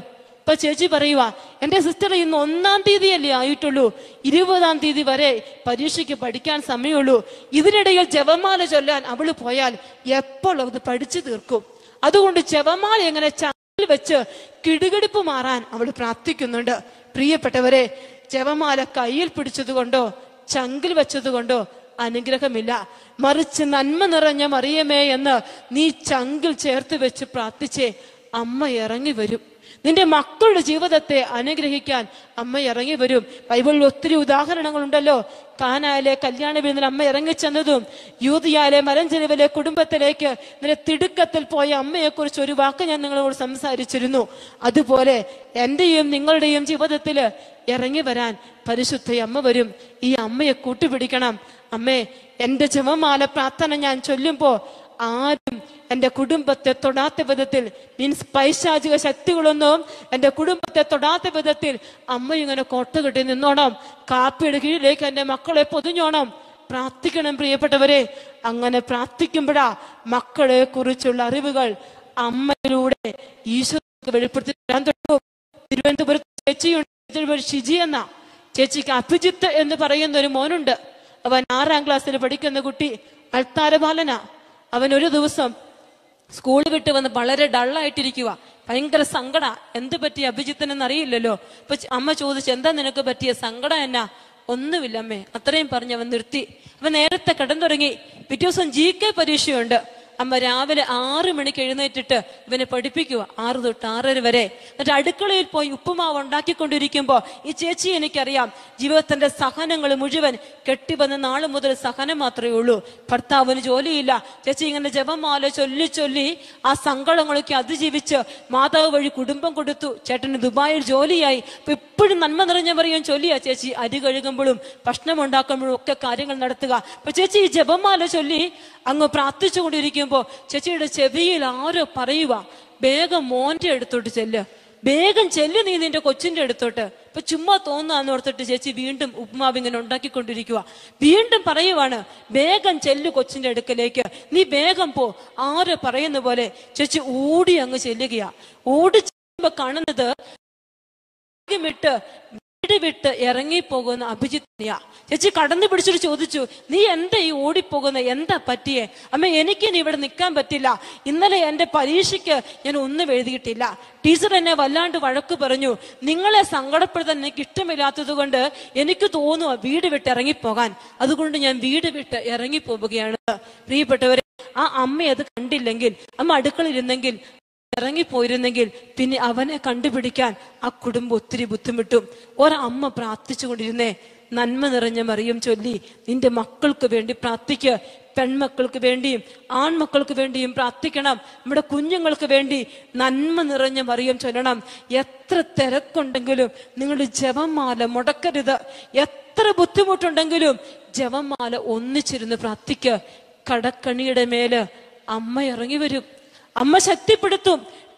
ഇപ്പൊ ചേച്ചി പറയുക, എന്റെ സിസ്റ്റർ ഇന്ന് 1-ാം തീയതിയല്ലേ ആയിട്ടുള്ളൂ, 20-ാം തീയതി വരെ പരീക്ഷയ്ക്ക് പഠിക്കാൻ സമയമുള്ളൂ. ഇതിനിടയിൽ ജപമാല ചൊല്ലാൻ അവള് പോയാൽ എപ്പോൾ അത് പഠിച്ചു തീർക്കും? അതുകൊണ്ട് ജപമാല എങ്ങനെ ചങ്കിൽ വെച്ച് കിടുകിടിപ്പ് മാറാൻ അവൾ പ്രാർത്ഥിക്കുന്നുണ്ട്. പ്രിയപ്പെട്ടവരെ, ജപമാല കയ്യിൽ പിടിച്ചതുകൊണ്ടോ ചങ്കിൽ വെച്ചതുകൊണ്ടോ അനുഗ്രഹമില്ല. മറിച്ച് നന്മ നിറഞ്ഞ മറിയമേ എന്ന് നീ ചങ്കിൽ ചേർത്ത് വെച്ച് പ്രാർത്ഥിച്ചേ അമ്മ ഇറങ്ങി വരും. നിന്റെ മക്കളുടെ ജീവിതത്തെ അനുഗ്രഹിക്കാൻ അമ്മ ഇറങ്ങി വരും. ബൈബിളിൽ ഒത്തിരി ഉദാഹരണങ്ങളുണ്ടല്ലോ. കാനായിലെ കല്യാണ വിരുന്നിൽ അമ്മ ഇറങ്ങിച്ചെന്നതും, യൂദയായിലെ മലഞ്ചെരുവിലെ കുടുംബത്തിലേക്ക് നിന്റെ തിടുക്കത്തിൽ പോയ അമ്മയെക്കുറിച്ച് ഒരു വാക്ക് ഞാൻ നിങ്ങളോട് സംസാരിച്ചിരുന്നു. അതുപോലെ എന്റെയും നിങ്ങളുടെയും ജീവിതത്തിൽ ഇറങ്ങി വരാൻ പരിശുദ്ധ അമ്മ വരും. ഈ അമ്മയെ കൂട്ടുപിടിക്കണം. അമ്മേ, എന്റെ ജപമാല പ്രാർത്ഥന ഞാൻ ചൊല്ലുമ്പോ ആരും എന്റെ കുടുംബത്തെ തൊടാത്ത വിധത്തിൽ, മീൻസ് പൈശാചിക ശക്തികളൊന്നും എന്റെ കുടുംബത്തെ തൊടാത്ത വിധത്തിൽ അമ്മ ഇങ്ങനെ കോട്ട കെട്ടി നിന്നോണം. കാപ്പിയുടെ കീഴിലേക്ക് എന്റെ മക്കളെ പൊതിഞ്ഞോണം. പ്രാർത്ഥിക്കണം പ്രിയപ്പെട്ടവരെ. അങ്ങനെ പ്രാർത്ഥിക്കുമ്പോഴാ മക്കളെ കുറിച്ചുള്ള അറിവുകൾ അമ്മയിലൂടെ ഈശോ വെളിപ്പെടുത്തി തരാൻ തുടങ്ങും. തിരുവനന്തപുരത്ത് ചേച്ചിയുണ്ട്, ഷിജി എന്ന ചേച്ചിക്ക് അഭിജിത്ത് എന്ന് പറയുന്ന ഒരു മോനുണ്ട്. അവൻ 6-ാം ക്ലാസ്സിൽ പഠിക്കുന്ന കുട്ടി, അൾത്താരബാലനാ. അവൻ ഒരു ദിവസം സ്കൂൾ വിട്ട് വന്ന് വളരെ ഡള്ളായിട്ടിരിക്കുക, ഭയങ്കര സങ്കട. എന്ത് പറ്റിയ അഭിജിത്തിനെന്ന് അറിയില്ലല്ലോ. അപ്പൊ അമ്മ ചോദിച്ചു, എന്താ നിനക്ക് പറ്റിയ സങ്കടം? എന്നാ? ഒന്നുമില്ലമ്മേ, അത്രയും പറഞ്ഞ് അവൻ നിർത്തി. അവൻ നേരത്തെ കിടന്നു തുടങ്ങി. പിറ്റേ ദിവസം GK പരീക്ഷയുണ്ട്. അമ്മ രാവിലെ 6 മണിക്ക് എഴുന്നേറ്റിട്ട് ഇവനെ പഠിപ്പിക്കുക, 6 തൊട്ട് 6:30 വരെ. എന്നിട്ട് അടുക്കളയിൽ പോയി ഉപ്പുമാവ് ഉണ്ടാക്കിക്കൊണ്ടിരിക്കുമ്പോ ഈ ചേച്ചി എനിക്കറിയാം, ജീവിതത്തിന്റെ സഹനങ്ങൾ മുഴുവൻ കെട്ടിവന്ന നാള് മുതൽ സഹനം മാത്രമേ ഉള്ളൂ. ഭർത്താവിന് ജോലിയില്ല. ചേച്ചി ഇങ്ങനെ ജപമാല ചൊല്ലി ചൊല്ലി ആ സങ്കടങ്ങളൊക്കെ അതിജീവിച്ച് മാതാവ് വഴി കുടുംബം കൊടുത്തു. ചേട്ടന് ദുബായിൽ ജോലിയായി. അപ്പൊ ഇപ്പോഴും നന്മ നിറഞ്ഞ പറയും ചൊല്ലിയാ ചേച്ചി അരി കഴുകുമ്പോഴും ഭക്ഷണം ഉണ്ടാക്കുമ്പോഴും ഒക്കെ കാര്യങ്ങൾ നടത്തുക. അപ്പൊ ചേച്ചി ഈ ജപമാല ചൊല്ലി അങ്ങ് പ്രാർത്ഥിച്ചുകൊണ്ടിരിക്കുമ്പോ ചേച്ചിയുടെ ചെവിയിൽ ആരോ പറയുക, വേഗം മോന്റെ അടുത്തോട്ട് ചെല്ല്, വേഗം ചെല്ല്, നീ നിന്റെ കൊച്ചിന്റെ അടുത്തോട്ട്. ഇപ്പൊ ചുമ്മാ തോന്നാന്ന് ഓർത്തിട്ട് ചേച്ചി വീണ്ടും ഉപ്മാവ് ഇങ്ങനെ ഉണ്ടാക്കിക്കൊണ്ടിരിക്കുക. വീണ്ടും പറയുവാണ്, വേഗം ചെല്ലു കൊച്ചിന്റെ അടുക്കലേക്ക്, നീ വേഗം പോ. ആരോ പറയുന്ന പോലെ ചേച്ചി ഓടി അങ്ങ് ചെല്ലുകയാ. ഓടി ചെല്ലുമ്പോ കാണുന്നത് വീട് വിട്ട് ഇറങ്ങിപ്പോകുന്ന അഭിജിത്തിനെയാ. ചേച്ചി കടന്നു പിടിച്ചിട്ട് ചോദിച്ചു, നീ എന്താ ഈ ഓടിപ്പോകുന്ന, എന്താ പറ്റിയേ? അമ്മ, എനിക്കിനി ഇവിടെ നിൽക്കാൻ പറ്റില്ല. ഇന്നലെ എന്റെ പരീക്ഷയ്ക്ക് ഞാൻ ഒന്നും എഴുതിയിട്ടില്ല. ടീച്ചർ എന്നെ വല്ലാണ്ട് വഴക്ക് പറഞ്ഞു. നിങ്ങളെ സങ്കടപ്പെടുത്താൻ എനിക്ക് ഇഷ്ടമില്ലാത്തത് കൊണ്ട് എനിക്ക് തോന്നുക വീട് വിട്ട് ഇറങ്ങിപ്പോകാൻ. അതുകൊണ്ട് ഞാൻ വീട് വിട്ട് ഇറങ്ങിപ്പോവുകയാണ്. പ്രിയപ്പെട്ടവരെ, ആ അമ്മ അത് കണ്ടില്ലെങ്കിൽ, അമ്മ അടുക്കളയിരുന്നെങ്കിൽ, ഇറങ്ങിപ്പോയിരുന്നെങ്കിൽ പിന്നെ അവനെ കണ്ടുപിടിക്കാൻ ആ കുടുംബം ഒത്തിരി ബുദ്ധിമുട്ടും. ഒരമ്മ പ്രാർത്ഥിച്ചു കൊണ്ടിരുന്നേ, നന്മ നിറഞ്ഞ മറിയം ചൊല്ലി നിന്റെ മക്കൾക്ക് വേണ്ടി പ്രാർത്ഥിക്കുക. പെൺമക്കൾക്ക് വേണ്ടിയും ആൺമക്കൾക്ക് വേണ്ടിയും പ്രാർത്ഥിക്കണം. നമ്മുടെ കുഞ്ഞുങ്ങൾക്ക് വേണ്ടി നന്മ നിറഞ്ഞ മറിയം ചൊല്ലണം. എത്ര തിരക്കുണ്ടെങ്കിലും നിങ്ങൾ ജപമാല മുടക്കരുത്. എത്ര ബുദ്ധിമുട്ടുണ്ടെങ്കിലും ജപമാല ഒന്നിച്ചിരുന്ന് പ്രാർത്ഥിക്കുക. കടക്കണിയുടെ മേല് അമ്മ ഇറങ്ങി വരും. അമ്മ ശക്തിപ്പെടുത്തും.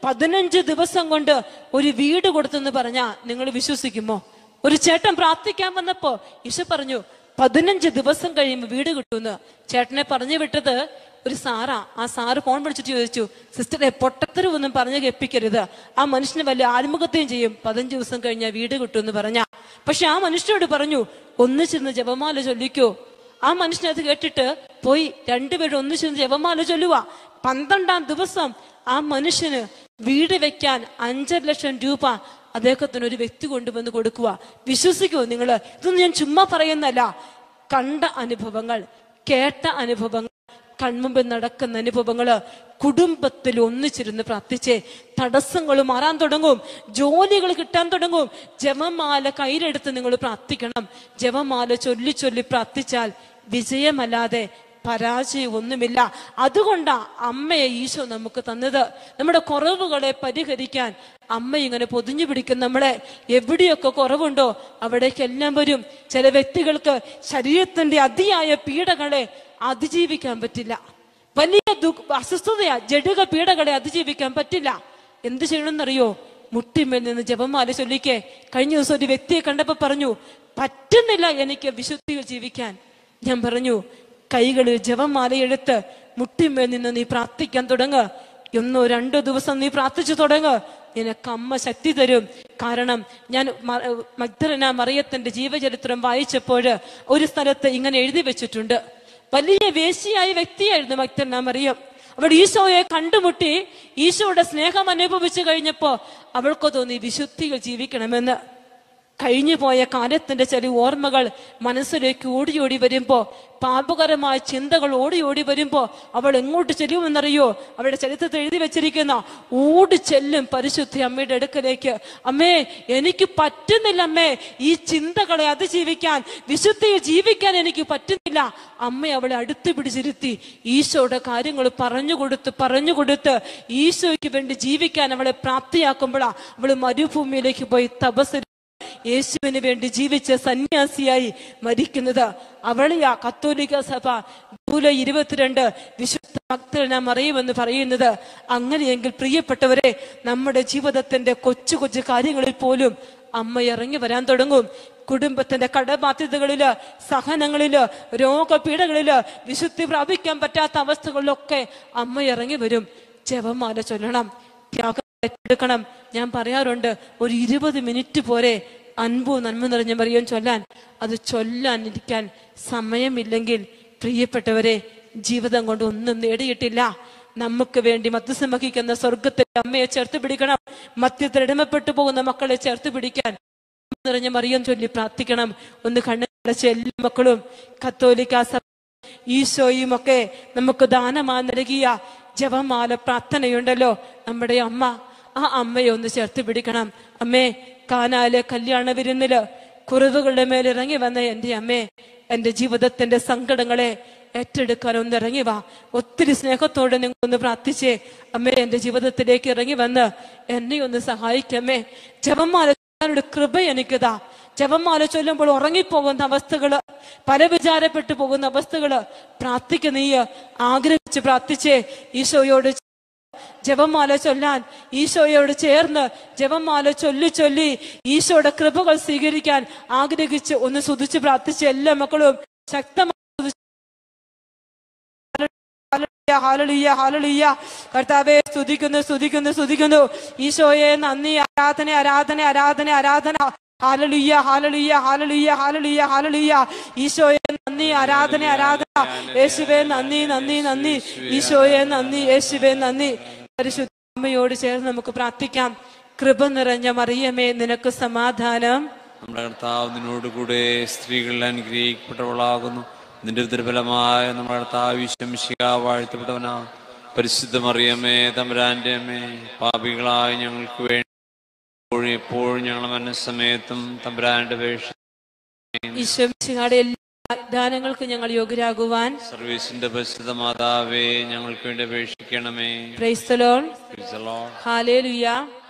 15 ദിവസം കൊണ്ട് ഒരു വീട് കൊടുത്തെന്ന് പറഞ്ഞാ നിങ്ങൾ വിശ്വസിക്കുമോ? ഒരു ചേട്ടൻ പ്രാർത്ഥിക്കാൻ വന്നപ്പോ ഈശോ പറഞ്ഞു 15 ദിവസം കഴിയുമ്പോൾ വീട് കിട്ടുമെന്ന്. ചേട്ടനെ പറഞ്ഞു വിട്ടത് ഒരു സാറാ. ആ സാറ് ഫോൺ വിളിച്ചിട്ട് ചോദിച്ചു, സിസ്റ്ററെ പൊട്ടത്തരവൊന്നും പറഞ്ഞു കേൾപ്പിക്കരുത്, ആ മനുഷ്യന് വലിയ ആത്മഹത്യം ചെയ്യും, 15 ദിവസം കഴിഞ്ഞാൽ വീട് കിട്ടുമെന്ന് പറഞ്ഞ. പക്ഷെ ആ മനുഷ്യനോട് പറഞ്ഞു, ഒന്നിച്ചിരുന്ന് ജപമാല ചൊല്ലിക്കോ. ആ മനുഷ്യനത് കേട്ടിട്ട് പോയി. രണ്ടുപേരും ഒന്നിച്ചിരുന്ന് ജപമാല ചൊല്ലുക. 12-ാം ദിവസം ആ മനുഷ്യന് വീട് വെക്കാൻ 5.5 ലക്ഷം രൂപ അദ്ദേഹത്തിന് ഒരു വ്യക്തി കൊണ്ടുവന്ന് കൊടുക്കുക. വിശ്വസിക്കുമോ നിങ്ങൾ? ഇതൊന്നും ഞാൻ ചുമ്മാ പറയുന്നല്ല. കണ്ട അനുഭവങ്ങൾ, കേട്ട അനുഭവങ്ങൾ, കൺമുമ്പിൽ നടക്കുന്ന അനുഭവങ്ങള്. കുടുംബത്തിൽ ഒന്നിച്ചിരുന്ന് പ്രാർത്ഥിച്ചേ തടസ്സങ്ങൾ മാറാൻ തുടങ്ങും, ജോലികൾ കിട്ടാൻ തുടങ്ങും. ജപമാല കയ്യിലെടുത്ത് നിങ്ങൾ പ്രാർത്ഥിക്കണം. ജപമാല ചൊല്ലി ചൊല്ലി പ്രാർത്ഥിച്ചാൽ വിജയമല്ലാതെ പരാജയം ഒന്നുമില്ല. അതുകൊണ്ടാ അമ്മയെ ഈശോ നമുക്ക് തന്നത്. നമ്മുടെ കുറവുകളെ പരിഹരിക്കാൻ അമ്മ ഇങ്ങനെ പൊതിഞ്ഞു പിടിക്കും നമ്മളെ. എവിടെയൊക്കെ കുറവുണ്ടോ അവിടേക്കെല്ലാം വരും. ചില വ്യക്തികൾക്ക് ശരീരത്തിന്റെ അതിയായ പീഡകളെ അതിജീവിക്കാൻ പറ്റില്ല. വലിയ അസ്വസ്ഥതയാ, ജഡിക പീഡകളെ അതിജീവിക്കാൻ പറ്റില്ല. എന്ത് ചെയ്യണമെന്നറിയോ? മുട്ടിമേൽ നിന്ന് ജപമാല ചൊല്ലിക്കേ. കഴിഞ്ഞ ദിവസം ഒരു വ്യക്തിയെ കണ്ടപ്പോ പറഞ്ഞു, പറ്റുന്നില്ല എനിക്ക് വിശുദ്ധിയിൽ ജീവിക്കാൻ. ഞാൻ പറഞ്ഞു, കൈകളിൽ ജപമാല എടുത്ത് മുട്ടിമേൽ നിന്ന് നീ പ്രാർത്ഥിക്കാൻ തുടങ്ങ്. 1-2 ദിവസം നീ പ്രാർത്ഥിച്ചു തുടങ്ങ്. നിനക്ക് അമ്മ ശക്തി തരും. കാരണം ഞാൻ മഗ്ദലന മറിയത്തിന്റെ ജീവചരിത്രം വായിച്ചപ്പോൾ ഒരു സ്ഥലത്ത് ഇങ്ങനെ എഴുതി വെച്ചിട്ടുണ്ട്. വലിയ വേശ്യയായ വ്യക്തിയായിരുന്നു മഗ്ദലന മറിയം. അവൾ ഈശോയെ കണ്ടുമുട്ടി ഈശോയുടെ സ്നേഹം അനുഭവിച്ചു കഴിഞ്ഞപ്പോ അവൾക്ക് തോന്നി വിശുദ്ധിയിൽ ജീവിക്കണമെന്ന്. കഴിഞ്ഞു പോയ കാലത്തിന്റെ ചില ഓർമ്മകൾ മനസ്സിലേക്ക് ഓടി ഓടി വരുമ്പോ, പാപകരമായ ചിന്തകൾ ഓടി ഓടി വരുമ്പോ അവൾ എങ്ങോട്ട് ചെല്ലുമെന്നറിയോ? അവളുടെ ചരിത്രത്തിൽ എഴുതി വെച്ചിരിക്കുന്ന ഓടി ചെല്ലും പരിശുദ്ധ അമ്മയുടെ അടുക്കലേക്ക്. അമ്മേ, എനിക്ക് പറ്റുന്നില്ല അമ്മേ, ഈ ചിന്തകളെ അതിജീവിക്കാൻ, വിശുദ്ധിയിൽ ജീവിക്കാൻ എനിക്ക് പറ്റുന്നില്ല. അമ്മ അവളെ അടുത്ത് പിടിച്ചിരുത്തി ഈശോയുടെ കാര്യങ്ങൾ പറഞ്ഞുകൊടുത്ത് ഈശോയ്ക്ക് വേണ്ടി ജീവിക്കാൻ അവളെ പ്രാപ്തിയാക്കുമ്പോഴാ അവള് മരുഭൂമിയിലേക്ക് പോയി തപസ് യേശുവിന് വേണ്ടി ജീവിച്ച സന്യാസിയായി മരിക്കുന്നത്. അവളെയാ കത്തോലിക്ക സഭ ജൂലൈ 22 വിശുദ്ധ മഗ്ദലന മറിയമെന്ന് പറയുന്നത്. അങ്ങനെയെങ്കിൽ പ്രിയപ്പെട്ടവരെ, നമ്മുടെ ജീവിതത്തിന്റെ കൊച്ചു കൊച്ചു കാര്യങ്ങളിൽ പോലും അമ്മ ഇറങ്ങി വരാൻ തുടങ്ങും. കുടുംബത്തിന്റെ കടബാധ്യതകളില്, സഹനങ്ങളില്, രോഗപീഠകളില്, വിശുദ്ധി പ്രാപിക്കാൻ പറ്റാത്ത അവസ്ഥകളിലൊക്കെ അമ്മ ഇറങ്ങി വരും. ജപമാല ചൊല്ലണം, ത്യാഗം ഏറ്റെടുക്കണം. ഞാൻ പറയാറുണ്ട്, ഒരു 20 മിനിറ്റ് പോരെ അൻപോ നന്മ നിറഞ്ഞ മറിയം ചൊല്ലാൻ. അത് ചൊല്ലാനിരിക്കാൻ സമയമില്ലെങ്കിൽ പ്രിയപ്പെട്ടവരെ, ജീവിതം കൊണ്ട് ഒന്നും നേടിയിട്ടില്ല. നമുക്ക് വേണ്ടി മധ്യസ്ഥം വഹിക്കുന്ന സ്വർഗത്തെ അമ്മയെ ചേർത്ത് പിടിക്കണം. മധ്യത്തിൽ ഇടമപ്പെട്ടു പോകുന്ന മക്കളെ ചേർത്ത് പിടിക്കാൻ നിറഞ്ഞ മറിയം ചൊല്ലി പ്രാർത്ഥിക്കണം. ഒന്ന് കണ്ണടച്ച എല്ലാ മക്കളും കത്തോലിക്ക സഭ ഈശോയും ഒക്കെ നമുക്ക് ദാനമായി നൽകിയ ജപമാല പ്രാർത്ഥനയുണ്ടല്ലോ, നമ്മുടെ അമ്മ, ആ അമ്മയെ ഒന്ന് ചേർത്ത് പിടിക്കണം. അമ്മേ, കാനാലെ കല്യാണ വിരുന്നില് കുറവുകളുടെ മേലിറങ്ങി വന്ന എൻ്റെ അമ്മേ, എൻ്റെ ജീവിതത്തിന്റെ സങ്കടങ്ങളെ ഏറ്റെടുക്കാൻ ഒന്ന് ഇറങ്ങി വാ. ഒത്തിരി സ്നേഹത്തോടെ നിങ്ങളൊന്ന് പ്രാർത്ഥിച്ചേ. അമ്മേ, എൻ്റെ ജീവിതത്തിലേക്ക് ഇറങ്ങി വന്ന് എന്നെ ഒന്ന് സഹായിക്കമ്മേ. ജപമാല ചൊല്ലാനുള്ള കൃപ എനിക്കിതാ. ജപമാല ചൊല്ലുമ്പോൾ ഉറങ്ങിപ്പോകുന്ന അവസ്ഥകള്, പല വിചാരപ്പെട്ടു പോകുന്ന അവസ്ഥകള് പ്രാർത്ഥിക്കുന്ന നീ ആഗ്രഹിച്ച് പ്രാർത്ഥിച്ചേ. ഈശോയോട് ജപമാല ചൊല്ലാൻ, ഈശോയോട് ചേർന്ന് ജപമാല ചൊല്ലി ഈശോയുടെ കൃപകൾ സ്വീകരിക്കാൻ ആഗ്രഹിച്ച് ഒന്ന് സ്തുതിച്ച് പ്രാർത്ഥിച്ച് എല്ലാ മക്കളും ശക്തമായി ഹല്ലേലൂയ ഹല്ലേലൂയ. കർത്താവേ, സ്തുതിക്കുന്നു. ഈശോയെ നന്ദി, ആരാധന. Hallelujah hallelujah hallelujah hallelujah hallelujah. ഈശോയെ നന്ദി, ആരാധന. യേശുവേ നന്ദി. ഈശോയെ നന്ദി, യേശുവേ നന്ദി. പരിശുദ്ധ അമ്മയോട് ചേർന്ന് നമുക്ക് പ്രാർത്ഥിക്കാം. കൃപ നിറഞ്ഞ മറിയമേ, നിനക്ക് സമാധാനം. നമ്മുടെ കർത്താവ് നിന്നോടുകൂടെ സ്ത്രീകളിൽ അനുഗ്രഹിക്കപ്പെട്ടവളാകുന്നു. നിന്റെ ദുർബലമായ നമ്മുടെ കർത്താവ് ഈശോ മിശിഹാ വാഴ്ത്തപ്പെട്ടവനാ. പരിശുദ്ധ മറിയമേ, തമ്പുരാന്റെ അമ്മേ, പാപികളായ ഞങ്ങൾക്ക് വേണ്ടി എപ്പോഴും ഞങ്ങളുടെ മനസ്സമയത്തും തമ്പുരാന്റെ അപേക്ഷ ഈശോ മിശിഹായുടെ എല്ലാ വാഗ്ദാനങ്ങൾക്ക് ഞങ്ങൾ യോഗ്യരാകുവാൻ സർവീസിന്റെ പരിശുദ്ധ മാതാവേ, ഞങ്ങൾക്ക് വേണ്ടി അപേക്ഷിക്കണമേ. Praise the lord. ഹല്ലേലൂയ.